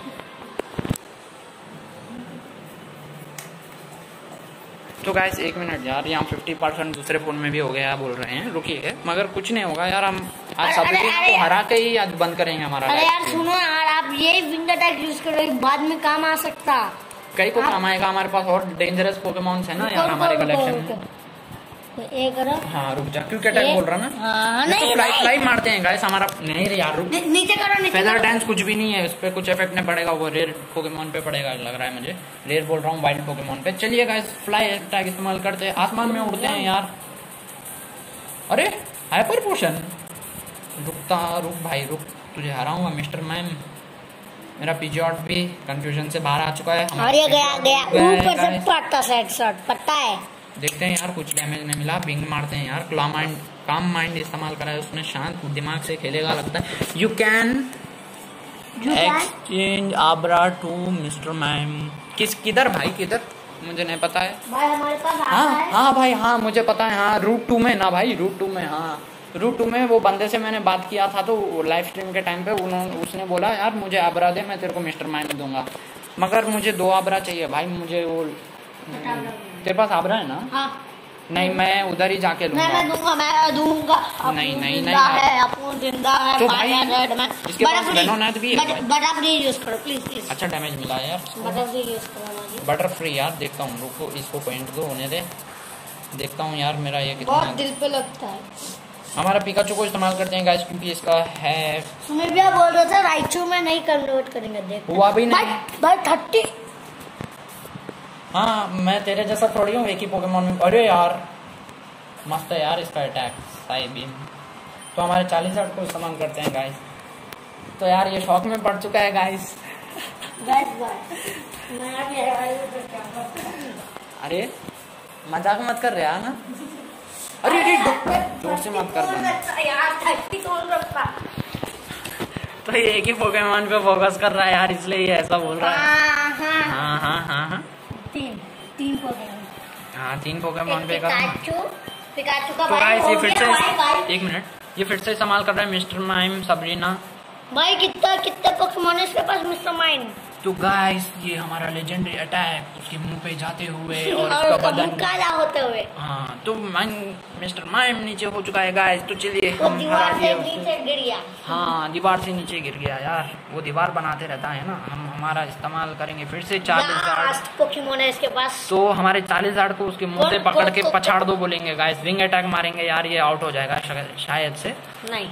A: तो गाइस एक मिनट यार, यहाँ फिफ्टी परसेंट दूसरे फोन में भी हो गया बोल रहे हैं, रुकिए, मगर कुछ नहीं होगा यार, हम आज सब को हरा के ही आज बंद करेंगे हमारा।
C: अरे यार सुनो यार, आप ये विंग अटैक यूज करो, बाद में काम आ सकता।
A: कई को काम आएगा, हमारे पास और डेंजरस पोकेमॉन्स है ना यार हमारे कलेक्शन में।
C: एक
A: हाँ रुक जा, क्योंकि अटैक बोल रहा ना।
C: हाँ, नहीं,
A: तो फ्लाई फ्लाई मारते हैं गाइस हमारा। नहीं रे यार रुक,
C: नीचे करो नीचे।
A: फेदर डांस कुछ भी नहीं है, उस पर कुछ इफेक्ट नहीं पड़ेगा, वो रेयर पोकेमॉन पे पड़ेगा लग रहा है मुझे। रेयर बोल रहा हूँ, वाइल्ड पोकेमॉन पे। चलिए गाइस फ्लाई अटैक इस्तेमाल करते हैं, आसमान में उड़ते हैं यार। अरे हाइपर पोशन, रुकता रुक भाई रुक, तुझे हराऊंगा मिस्टर मैम। मेरा पिजॉट भी कंफ्यूजन से बाहर आ चुका है।
C: और ये गया गया ऊपर से पड़ता सेट शॉट पता है।
A: देखते हैं यार, कुछ डैमेज नहीं मिला। बिंग मारते हैं यार। क्ला माइंड काम माइंड इस्तेमाल करा है उसने, शांत दिमाग से खेलेगा लगता है। You can exchange Abra to mister mime. किस किधर भाई किधर? मुझे नहीं पता है
C: भाई हमारे पास आता
A: हाँ
C: है।
A: हाँ भाई हाँ मुझे पता है हाँ रूट टू में ना भाई रूट टू में हाँ रूट टू में वो बंदे से मैंने बात किया था तो लाइव स्ट्रीम के टाइम पे उन्होंने उसने बोला यार मुझे आबरा दे मैं तेरे को मिस्टर माइंड दूंगा मगर मुझे दो आबरा चाहिए भाई मुझे वो तेरे पास आबरा है ना
C: हाँ
A: नहीं मैं उधर ही जाके
C: नहीं मैं
A: लूंगा
C: दूंगा मैं दूंगा
A: नहीं, नहीं,
C: जिंदा
A: नहीं,
C: है अपू जिंदा है
A: तो
C: बारह
A: भाई,
C: रेड में
A: इसके पास वेनोनाइट भी है भाई।
C: बटा फ्री यूज करो प्लीज प्लीज
A: अच्छा डैमेज मिला है यार
C: बटा फ्री यूज करो ना जी।
A: बटर फ्री यार देखता हूँ रुको इसको पॉइंट दो होने दे देखता हूँ यार मेरा ये
C: बहुत
A: कितना
C: दिल पे लगता है।
A: हमारा पिकाचू को इस्तेमाल करते हैं गाइस क्योंकि इसका है
C: सुमित भैया बोल रहे थे राइचू में नहीं कन्वर्ट करेंगे देख
A: हुआ भी नहीं
C: भाई भाई थर्टी
A: हाँ मैं तेरे जैसा थोड़ी हूँ एक ही पोकेमोन में अरे यार मस्त है यार इसका अटैक साई बीम तो हमारे चालीस आठ को इस्तेमाल करते हैं गाइस तो यार ये शौक में पड़ चुका है गाइस
C: गाइस भाई मैं अभी हवाई में क्या करता हूं।
A: अरे मजाक मत कर रहा ना अरे अरे जोर से मत कर देना
C: यार थर्टी कौन रखता
A: तो ये एक ही पोकेमोन पे फोकस कर रहा है यार इसलिए ये ऐसा बोल रहा है
C: हाँ हाँ
A: हाँ हाँ हाँ हाँ
C: तीन तीन पोकेमोन
A: हाँ तीन पोकेमोन पे कर
C: पिकाचू पिकाचू का
A: तो
C: भाई
A: गाइस
C: हो
A: ये फिर
C: गया भाई
A: से
C: भाई
A: एक मिनट ये फिर से इस्तेमाल कर रहा है मिस्टर माइम सबरीना
C: भाई कितना कितने पोकेमोन है इसके पास मिस्टर माइंड
A: तो गाइस ये हमारा लेजेंडरी अटैक उसके मुंह पे जाते हुए और
C: और
A: इसका
C: उसका
A: बदन
C: मुंह काला होते हुए
A: हाँ तो माइन मिस्टर माइम नीचे हो चुका है गाइस तो चलिए
C: वो
A: हम हरा
C: दीवार
A: दिए
C: से
A: उसको
C: नीचे गिर गया।
A: हाँ दीवार से नीचे गिर गया यार वो दीवार बनाते रहता है ना हम हमारा इस्तेमाल करेंगे फिर से चालीस हजार
C: लास्ट पोकेमोन है इसके पास।
A: तो हमारे चालीस हजार को उसके मुंह से
C: कौन-
A: पकड़
C: कौन-
A: के
C: कौन-
A: पछाड़ दो बोलेंगे गाइस विंग अटैक मारेंगे यार ये आउट हो जाएगा शायद- शायद से
C: नहीं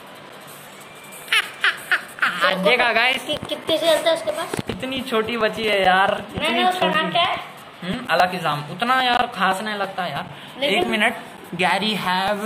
A: आज देखा गाइस
C: कि, कितने से चलता है उसके पास।
A: इतनी छोटी बची है यार
C: मैंने
A: इतनी
C: उसका नाम
A: छोटी
C: क्या है
A: हम्म अलग एग्जाम उतना यार खास नहीं लगता यार
C: लेकिन-
A: एक मिनट गैरी हैव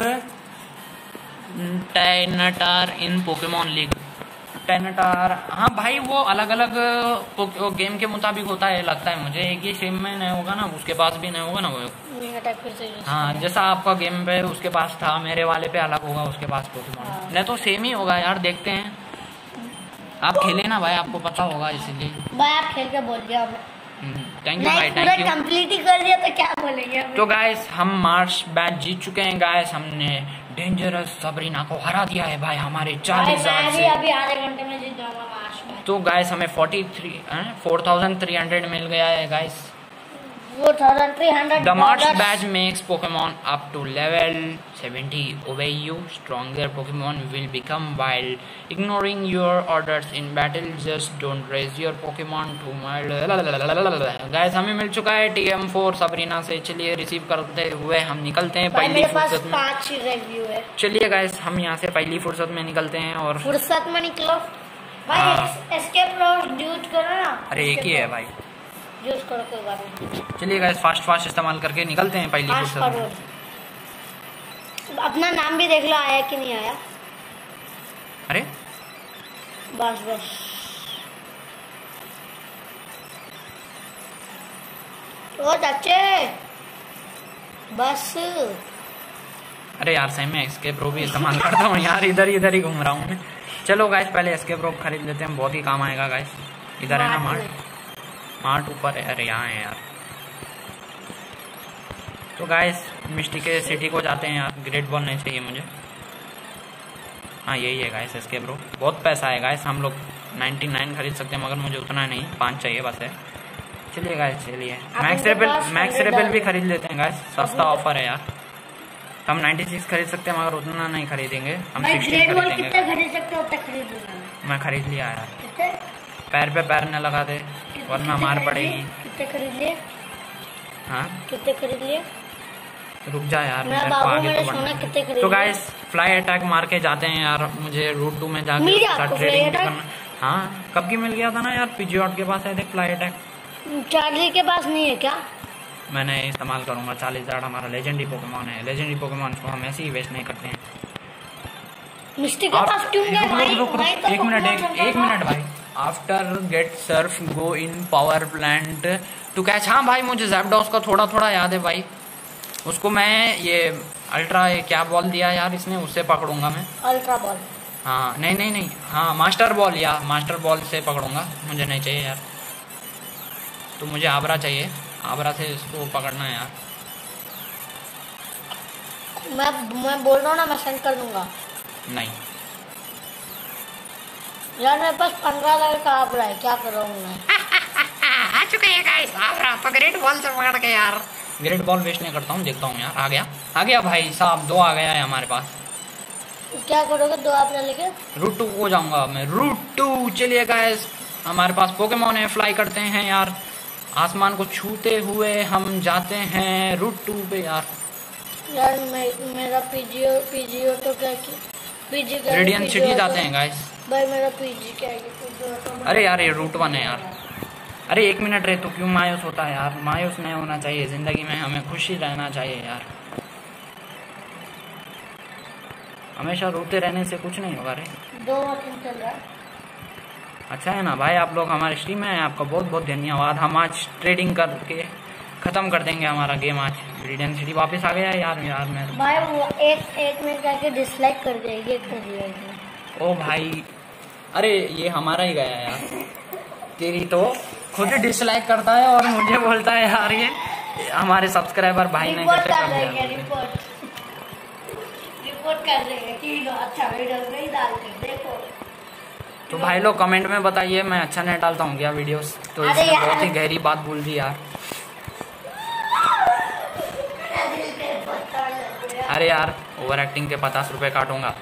A: टेनटार इन पोकेमोन लीग टेनटार हाँ भाई वो अलग अलग गेम के मुताबिक होता है लगता है मुझे एक ही सेम में नहीं होगा ना उसके पास भी नहीं होगा ना वो
C: विंग अटैक फिर से use
A: हाँ जैसा आपका गेम पे उसके पास था मेरे वाले पे अलग होगा उसके पास पोकेमोन
C: हाँ।
A: नहीं तो सेम ही होगा यार देखते हैं आप खेले ना भाई आपको पता होगा इसीलिए
C: भाई आप खेल के बोल दिया
A: थैंक यू भाई
C: नहीं पूरा
A: थैंक यू
C: कंप्लीट ही कर दिया तो क्या बोलेंगे अभी?
A: तो गाइस हम मार्च बैच जीत चुके हैं गाइस हमने डेंजरस सबरीना को हरा दिया है भाई हमारे
C: भाई
A: चालीस हजार
C: मैं भी
A: से
C: अभी आधे घंटे में जीत जाऊंगा मार्च में।
A: तो गाइस हमें forty three four thousand three hundred मिल गया है गाइस
C: वो thousand three hundred
A: the march badge makes Pokemon up to level seventy obey you stronger pokemon will become wild ignoring your orders in battle just don't raise your pokemon to my guys हमें मिल चुका है टी एम फोर सबरीना से चलिए रिसीव करते हुए हम निकलते हैं
C: भाई
A: पहली
C: मेरे पास
A: फुर्सत में
C: पांच ही रिव्यू है।
A: चलिए गाइस हम यहाँ से पहली फुर्सत में निकलते हैं और
C: फुर्सत में निकलो भाई
A: हाँ।
C: एस्केप रोड यूज करो ना।
A: अरे एक ही है भाई
C: यूज करो कोई बात नहीं।
A: चलिए गाइस फास्ट फास्ट इस्तेमाल करके निकलते हैं पहली
C: फास्ट
A: फुर्सत में
C: फॉरवर्ड अपना नाम भी देख लो आया कि नहीं आया।
A: अरे
C: बस बस ओ चाचे बस
A: अरे यार सही में एस्केप रो भी इस्तेमाल करता हूँ यार इधर इधर ही घूम रहा हूँ मैं चलो गाइस पहले एस्केप रो खरीद लेते हैं बहुत ही काम आएगा गाइस इधर है ना मार्ट मार्ट ऊपर है अरे यहाँ है यार तो गाइस मिस्टी के सिटी को जाते हैं यार ग्रेट बॉल नहीं चाहिए मुझे हाँ यही है गाइस एस्केप रो बहुत पैसा है गाइस हम लोग निन्यानवे खरीद सकते हैं मगर मुझे उतना नहीं पाँच चाहिए बस है चलिए गाइस चलिए मैक्स रेबल मैक्स रेबल भी खरीद लेते हैं गाइस सस्ता ऑफर है यार हम छियानवे खरीद सकते हैं मगर उतना नहीं खरीदेंगे हम
C: भाई
A: सिक्सटीन
C: ग्रेड बॉल
A: खरीदेंगे
C: कितने खरीद सकते हो उतना खरीद लूंगा
A: मैं खरीद लिया यार
C: कितने
A: पैर पे पैर न लगा दे वरना मार
C: कितने
A: पड़ेगी
C: कितने खरीद लिए
A: हाँ
C: कितने खरीद लिए
A: रुक जा यार
C: मेरा
A: मेरे को
C: बाबू
A: आगे
C: मेरे
A: तो
C: सोना
A: बढ़ना
C: कितने
A: है।
C: खरीद
A: तो
C: लिए?
A: गाइस फ्लाई अटैक मार के जाते हैं यार मुझे रूट टू में जाके
C: मिल गया
A: उसका
C: आपको
A: ट्रेडिंग
C: fly
A: भी
C: attack?
A: करना हाँ कब की मिल गया था ना यार पीजीआउट के पास है देख फ्लाई अटैक
C: चार्ली के पास नहीं है क्या।
A: मैंने इस्तेमाल करूंगा चालीस हजार हमारा लेजेंडरी पोकेमॉन है लेजेंडरी पोकेमॉन को हम ऐसे ही वेस्ट नहीं करते हैं
C: मिस्टी के
A: आप-
C: पास क्यों गए
A: रुक-
C: भाई
A: रुक- रुक-
C: भाई
A: रुक,
C: तो
A: एक मिनट
C: Pokemon
A: एक
C: चलता
A: एक
C: था।
A: मिनट भाई after get surf go in power plant to catch हाँ भाई मुझे जैपडॉस का थोड़ा थोड़ा याद है भाई उसको मैं ये अल्ट्रा ये क्या बॉल दिया यार इसने उससे पकड़ूंगा मैं
C: अल्ट्रा बॉल
A: हाँ नहीं नहीं नहीं हाँ मास्टर बॉल या मास्टर बॉल से पकड़ूंगा मुझे नहीं चाहिए यार तो मुझे आबरा चाहिए आबरा से इसको पकड़ना है यार।
C: मैं मैं बोल रहा हूँ ना, मैं सेंड कर दूंगा।
A: नहीं
C: यार मेरे पास पंद्रह हजार का आबरा है, क्या कर रहा हूँ मैं।
A: आ चुके हैं गाइस आबरा तो ग्रेट बॉल से पकड़ के यार। ग्रेट बॉल वेस्ट नहीं करता हूँ, देखता हूँ यार। आ गया आ गया भाई साहब, दो आ गया है हमारे पास।
C: क्या करोगे दो आबरा लेके?
A: रूट टू को जाऊंगा मैं, रूट टू। चलिए गाइस हमारे पास पोकेमॉन है, फ्लाई करते हैं यार। आसमान को छूते हुए हम जाते हैं रूट टू पे यार।
C: यार मे, मेरा पीजीओ पीजीओ तो क्या की पीजी का
A: रेडियन सिटी जाते हैं गाइस।
C: भाई मेरा पीजी क्या है?
A: अरे यार ये रूट वन है यार। अरे एक मिनट रहे तो क्यों मायूस होता है यार? मायूस नहीं होना चाहिए जिंदगी में, हमें खुशी रहना चाहिए यार। हमेशा रोते रहने से कुछ नहीं होगा रे।
C: दो वक्त चल रहा है।
A: अच्छा है ना भाई, आप लोग हमारे स्ट्रीम में हैं, आपका बहुत बहुत धन्यवाद। हम आज ट्रेडिंग करके खत्म कर देंगे हमारा गेम आज। रेडियन सिटी वापस आ गया है यार। यार मैं
C: भाई वो एक एक मिनट करके डिसलाइक कर जाएगी, एक कर दिया।
A: ओ भाई अरे ये हमारा ही गया यार। तेरी तो खुद ही डिसलाइक करता है और मुझे बोलता है यार ये हमारे सब्सक्राइबर भाई ने कैसे कर दिया।
C: रिपोर्ट रिपोर्ट कर रहे हैं कि अच्छा वीडियो नहीं डालते, देखो।
A: तो भाई लोग कमेंट में बताइए मैं अच्छा नहीं डालता हूँ क्या वीडियोस? तो इसने बहुत ही गहरी बात बोल दी यार। अरे यार ओवर एक्टिंग के पचास रुपए काटूंगा।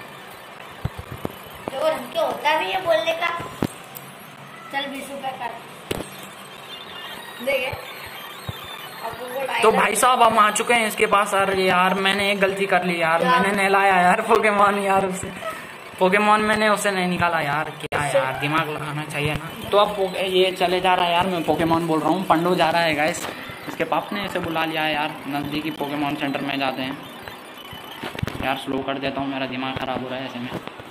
C: और हमके होता भी है बोलने का। चल बीस रुपए काट देंगे।
A: तो भाई साहब हम आ चुके हैं इसके पास। अरे यार मैंने एक गलती कर ली यार, मैंने नहीं लाया यार पोकेमॉन यार। उसे पोकेमॉन मैंने उसे नहीं निकाला यार। क्या यार दिमाग लगाना चाहिए ना। तो अब ये चले जा रहा है यार, मैं पोकेमॉन बोल रहा हूँ। पंडू जा रहा है गाइस, इसके पाप ने इसे बुला लिया है यार। नज़दीकी पोकेमॉन सेंटर में जाते हैं यार। स्लो कर देता हूँ, मेरा दिमाग ख़राब हो रहा है ऐसे में।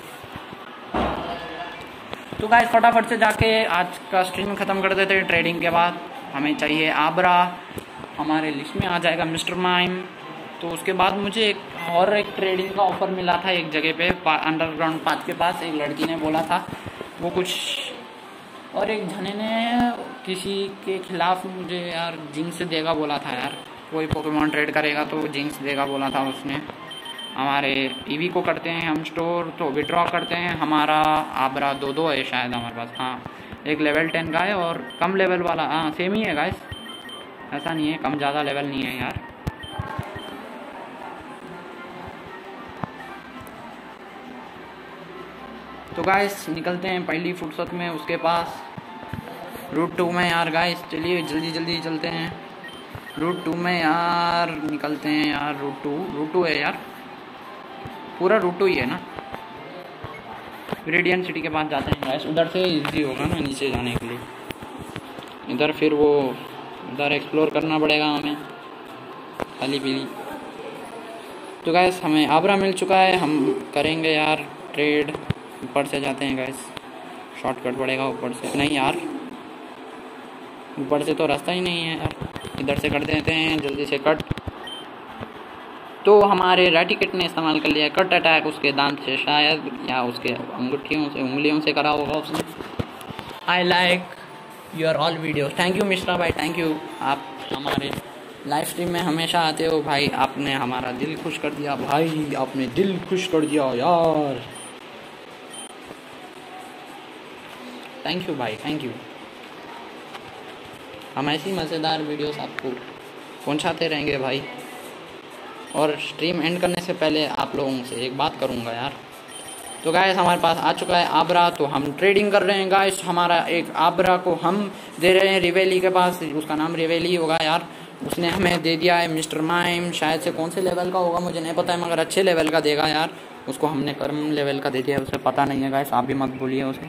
A: तो गाइस फटाफट से जाके आज का स्ट्रीम ख़त्म कर देते हैं। ट्रेडिंग के बाद हमें चाहिए आबरा, हमारे लिस्ट में आ जाएगा मिस्टर माइम। तो उसके बाद मुझे एक और एक ट्रेडिंग का ऑफ़र मिला था एक जगह पे अंडरग्राउंड पाथ के पास। एक लड़की ने बोला था वो कुछ, और एक जने ने किसी के खिलाफ मुझे यार जिंक्स देगा बोला था यार। कोई पोकेमॉन ट्रेड करेगा तो जिंक्स देगा बोला था उसने। हमारे ईवी को करते हैं हम स्टोर, तो विड्रॉ करते हैं। हमारा आबरा दो दो है शायद हमारे पास। हाँ एक लेवल टेन का है और कम लेवल वाला, हाँ सेम ही है गाइस, ऐसा नहीं है कम ज़्यादा लेवल नहीं है यार। तो गाइस निकलते हैं पहली फुर्सत में उसके पास रूट टू में यार। गाइस चलिए जल्दी जल्दी चलते हैं रूट टू में यार, निकलते हैं यार। रूट टू रूट टू है यार, पूरा रूट टू ही है ना। रेडियन सिटी के पास जाते हैं गाइस, उधर से इजी होगा ना नीचे जाने के लिए। इधर फिर वो उधर एक्सप्लोर करना पड़ेगा हमें खाली पीली। तो गाइस हमें आबरा मिल चुका है, हम करेंगे यार ट्रेड। ऊपर से जाते हैं गाइस, शॉर्टकट पड़ेगा ऊपर से। नहीं यार ऊपर से तो रास्ता ही नहीं है यार, इधर से कर देते हैं जल्दी से कट। तो हमारे रेटिकेट ने इस्तेमाल कर लिया कट अटैक उसके दांत से शायद, या उसके अंगूठियों से उंगलियों से करा होगा उसने। I like your all video, thank you Mishra भाई, थैंक यू। आप हमारे लाइव स्ट्रीम में हमेशा आते हो भाई, आपने हमारा दिल खुश कर दिया भाई, आपने दिल खुश कर दिया यार। थैंक यू भाई, थैंक यू। हम ऐसी मज़ेदार वीडियोस आपको पहुंचाते रहेंगे भाई। और स्ट्रीम एंड करने से पहले आप लोगों से एक बात करूंगा यार। तो गाइस हमारे पास आ चुका है आबरा, तो हम ट्रेडिंग कर रहे हैं गाइस। हमारा एक आबरा को हम दे रहे हैं रिवेली के पास, उसका नाम रिवेली होगा यार। उसने हमें दे दिया है मिस्टर माइम, शायद से कौन से लेवल का होगा मुझे नहीं पता है, मगर अच्छे लेवल का देगा यार। उसको हमने कम लेवल का दे दिया है, उसे पता नहीं है गाइस। आप भी मत बोलिए उसे,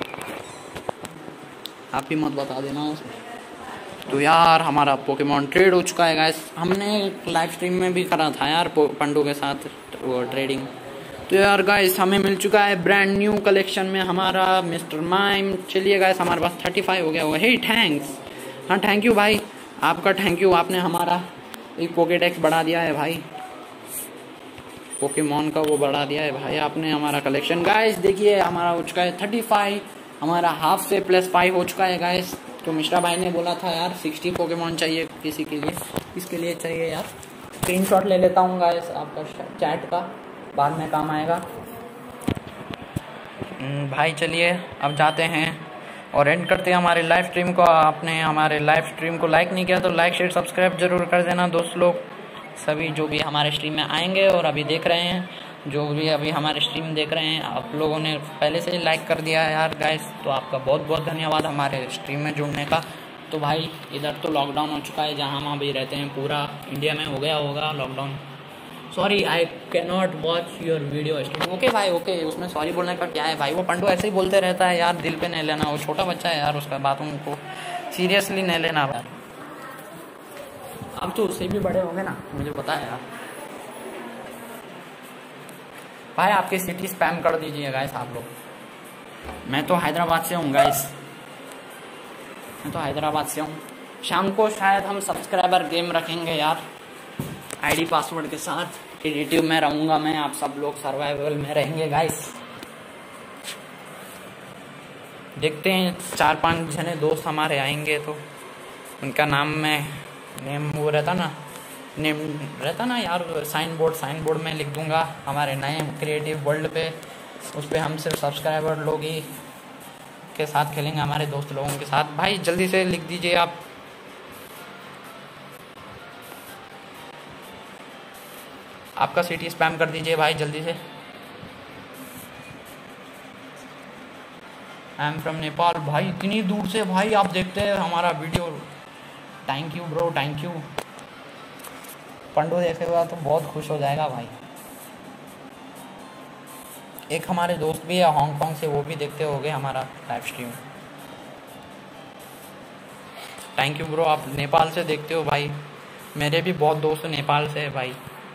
A: आप भी मत बता देना उसे। तो यार हमारा पोकेमॉन ट्रेड हो चुका है गाइस। हमने लाइव स्ट्रीम में भी करा था यार पंडू के साथ वो ट्रेडिंग। तो यार गाइस हमें मिल चुका है ब्रांड न्यू कलेक्शन में हमारा मिस्टर माइम। चलिए गाइस हमारे पास थर्टी फाइव हो गया होगा। हे थैंक्स, हाँ थैंक यू भाई, आपका थैंक यू। आपने हमारा एक पोकेडेक्स बढ़ा दिया है भाई, पोकेमॉन का वो बढ़ा दिया है भाई आपने हमारा कलेक्शन। गाइस देखिए हमारा हो चुका है थर्टी फाइव, हमारा हाफ से प्लस फाइव हो चुका है गाइस। तो मिश्रा भाई ने बोला था यार सिक्सटी पोकेमॉन चाहिए किसी के लिए, इसके लिए चाहिए यार। स्क्रीनशॉट ले लेता हूँ गाइस आपका चैट का, बाद में काम आएगा। भाई चलिए अब जाते हैं और एंड करते हैं हमारे लाइव स्ट्रीम को। आपने हमारे लाइव स्ट्रीम को लाइक नहीं किया तो लाइक शेयर सब्सक्राइब जरूर कर देना दोस्त लोग, सभी जो भी हमारे स्ट्रीम में आएंगे और अभी देख रहे हैं, जो भी अभी हमारे स्ट्रीम देख रहे हैं, आप लोगों ने पहले से ही लाइक कर दिया है यार गाइस, तो आपका बहुत बहुत धन्यवाद हमारे स्ट्रीम में जुड़ने का। तो भाई इधर तो लॉकडाउन हो चुका है, जहाँ हम अभी रहते हैं पूरा इंडिया में हो गया होगा lockdown. Sorry I can not watch your video stream. Okay भाई ओके, उसमें सॉरी बोलने का क्या है भाई, वो पंडू ऐसे ही बोलते रहता है यार, दिल पे नहीं लेना, वो छोटा बच्चा है यार, उसका बातों को सीरियसली नहीं लेना यार। अब तो उससे भी बड़े होंगे ना, मुझे पता है यार। भाई आपकी सिटी स्पैम कर दीजिए गाइस आप लोग। मैं तो हैदराबाद से हूँ गाइस, मैं तो हैदराबाद से हूँ। शाम को शायद हम सब्सक्राइबर गेम रखेंगे यार, आईडी पासवर्ड के साथ। क्रिएटिव में रहूँगा मैं, आप सब लोग सर्वाइवल में रहेंगे गाइस। देखते हैं चार पांच जने दोस्त हमारे आएंगे तो उनका नाम में नेम वो रहता ना, नेम रहता ना यार, साइन बोर्ड साइन बोर्ड में लिख दूंगा हमारे नए क्रिएटिव वर्ल्ड पे। उस पर हम सिर्फ सब्सक्राइबर लोग ही के साथ खेलेंगे, हमारे दोस्त लोगों के साथ। भाई जल्दी से लिख दीजिए आप। आपका सिटी स्पैम कर दीजिए भाई जल्दी से। I am from Nepal. भाई इतनी दूर से भाई आप देखते हैं हमारा video, thank you bro thank you. Pandu देखेगा तो बहुत खुश हो जाएगा भाई। एक हमारे दोस्त भी है हांगकांग से, वो भी देखते होंगे हमारा live stream. Thank you bro, आप नेपाल से देखते हो भाई। मेरे भी बहुत दोस्त नेपाल से है भाई,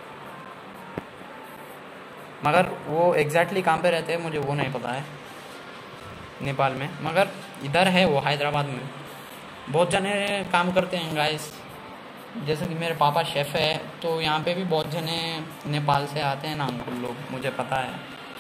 A: मगर वो एग्जैक्टली कहाँ पे रहते हैं मुझे वो नहीं पता है नेपाल में, मगर इधर है वो हैदराबाद में। बहुत जने काम करते हैं गाइस, जैसे कि मेरे पापा शेफ़ है, तो यहाँ पे भी बहुत जने नेपाल से आते हैं ना अंकुल लोग, मुझे पता है।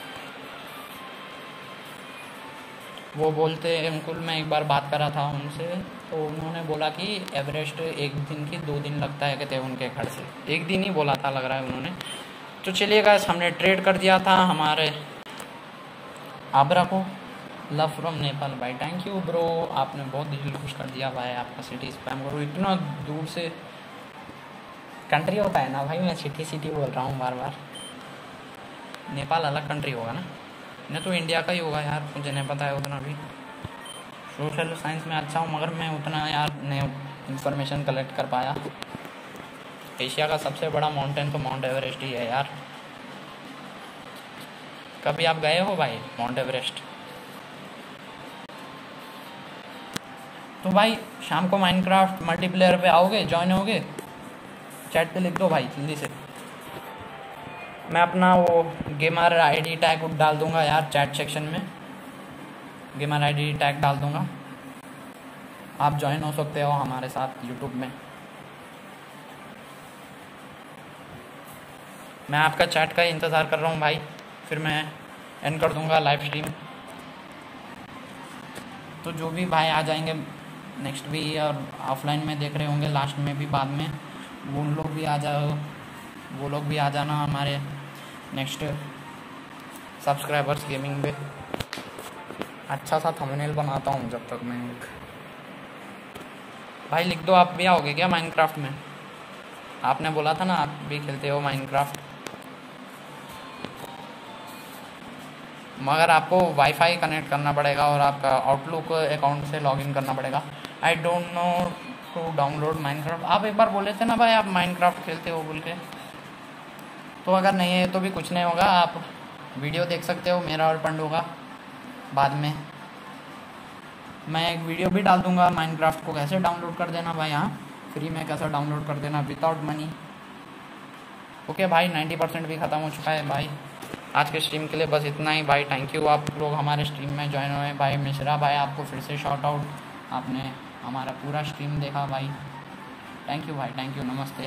A: वो बोलते हैं अंकुल, मैं एक बार बात करा था उनसे, तो उन्होंने बोला कि एवरेस्ट एक दिन की दो दिन लगता है कहते हैं उनके घर से, एक दिन ही बोला था लग रहा है उन्होंने। तो चलिए गाइस, हमने ट्रेड कर दिया था हमारे आबरा को। लव फ्रॉम नेपाल भाई, थैंक यू ब्रो, आपने बहुत दिल खुश कर दिया भाई। आपका सिटी स्पैम करो, इतना दूर से कंट्री होता है ना भाई, मैं सिटी सिटी बोल रहा हूँ बार बार। नेपाल अलग कंट्री होगा ना, नहीं तो इंडिया का ही होगा यार, मुझे नहीं पता है उतना भी। सोशल साइंस में अच्छा हूँ मगर मैं उतना यार नहीं इंफॉर्मेशन कलेक्ट कर पाया। एशिया का सबसे बड़ा माउंटेन तो माउंट एवरेस्ट ही है यार। कभी आप गए हो भाई माउंट एवरेस्ट? तो भाई शाम को माइनक्राफ्ट मल्टीप्लेयर पे आओगे, ज्वाइन होगे? चैट पे लिख दो भाई जल्दी से। मैं अपना वो गेमर आईडी टैग डाल दूंगा यार चैट सेक्शन में, गेमर आईडी टैग डाल दूंगा, आप ज्वाइन हो सकते हो हमारे साथ यूट्यूब में। मैं आपका चैट का इंतज़ार कर रहा हूँ भाई, फिर मैं एंड कर दूंगा लाइव स्ट्रीम। तो जो भी भाई आ जाएंगे नेक्स्ट भी और ऑफलाइन में देख रहे होंगे लास्ट में भी बाद में, वो उन लोग भी आ जाओ, वो लोग भी आ जाना हमारे नेक्स्ट सब्सक्राइबर्स गेमिंग पे। अच्छा सा थंबनेल बनाता हूँ जब तक मैं एक। भाई लिख दो, आप भी आओगे क्या माइनक्राफ्ट में? आपने बोला था ना आप भी खेलते हो माइनक्राफ्ट, मगर आपको वाईफाई कनेक्ट करना पड़ेगा और आपका आउटलुक अकाउंट से लॉगिन करना पड़ेगा। I don't know to download Minecraft. आप एक बार बोले थे ना भाई आप माइनक्राफ्ट खेलते हो बोल के, तो अगर नहीं है तो भी कुछ नहीं होगा, आप वीडियो देख सकते हो मेरा और पंडू का। बाद में मैं एक वीडियो भी डाल दूंगा माइनक्राफ्ट को कैसे डाउनलोड कर देना भाई, हाँ फ्री में कैसे डाउनलोड कर देना विदाउट मनी। ओके भाई, नाइन्टी परसेंट भी ख़त्म हो चुका है भाई। आज के स्ट्रीम के लिए बस इतना ही भाई। थैंक यू आप लोग हमारे स्ट्रीम में ज्वाइन हुए भाई। मिश्रा भाई आपको फिर से शॉर्ट आउट, आपने हमारा पूरा स्ट्रीम देखा भाई, थैंक यू भाई, थैंक यू, नमस्ते।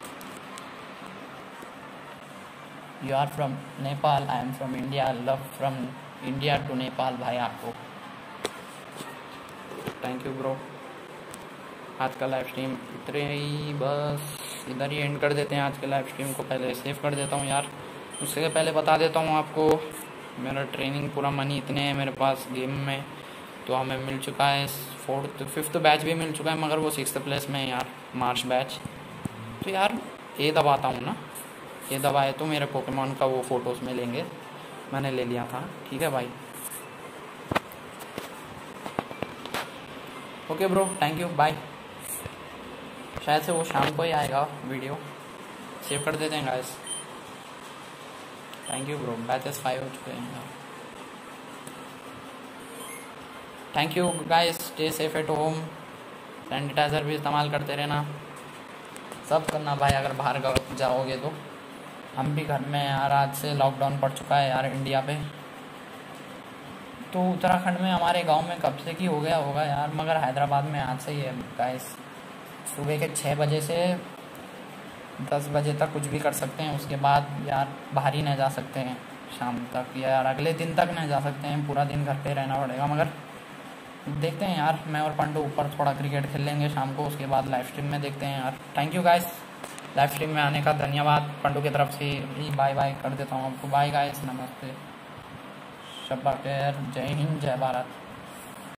A: You are from Nepal, I am from India, love from India to Nepal भाई आपको, थैंक यू ब्रो। आज का लाइव स्ट्रीम इतने ही, बस इधर ही एंड कर देते हैं आज के लाइव स्ट्रीम को। पहले सेव कर देता हूँ यार, उससे पहले बता देता हूँ आपको मेरा ट्रेनिंग पूरा मनी इतने हैं मेरे पास गेम में। तो हमें मिल चुका है फोर्थ फिफ्थ बैच भी मिल चुका है, मगर वो सिक्स्थ प्लेस में है यार, मार्च बैच। तो यार ये दबाता हूँ ना, ये दबाए तो मेरे पोकेमॉन का वो फ़ोटोज़ में लेंगे, मैंने ले लिया था। ठीक है भाई, okay bro, thank you, bye. शायद से वो शाम को ही आएगा वीडियो, सेव कर देते हैं guys. Thank you bro, badges five हो चुके हैं। Thank you guys, stay safe at home, sanitiser भी इस्तेमाल करते रहना, सब करना भाई अगर बाहर जाओगे तो। हम भी घर में यार, आज से लॉकडाउन पड़ चुका है यार इंडिया पे। तो उत्तराखंड में हमारे गांव में कब से की हो गया होगा यार, मगर हैदराबाद में आज से ही है गाइस। सुबह के छः बजे से दस बजे तक कुछ भी कर सकते हैं, उसके बाद यार बाहर ही नहीं जा सकते हैं शाम तक, या यार अगले दिन तक नहीं जा सकते हैं, पूरा दिन घर पे रहना पड़ेगा। मगर देखते हैं यार, मैं और पंडू ऊपर थोड़ा क्रिकेट खेल लेंगे शाम को, उसके बाद लाइव स्ट्रीम में देखते हैं यार। Thank you guys, live stream में आने का धन्यवाद। पंडू की तरफ से ही बाय बाय कर देता हूँ आपको। बाय गाइस, नमस्ते, शब्बा खैर, जय हिंद, जय भारत।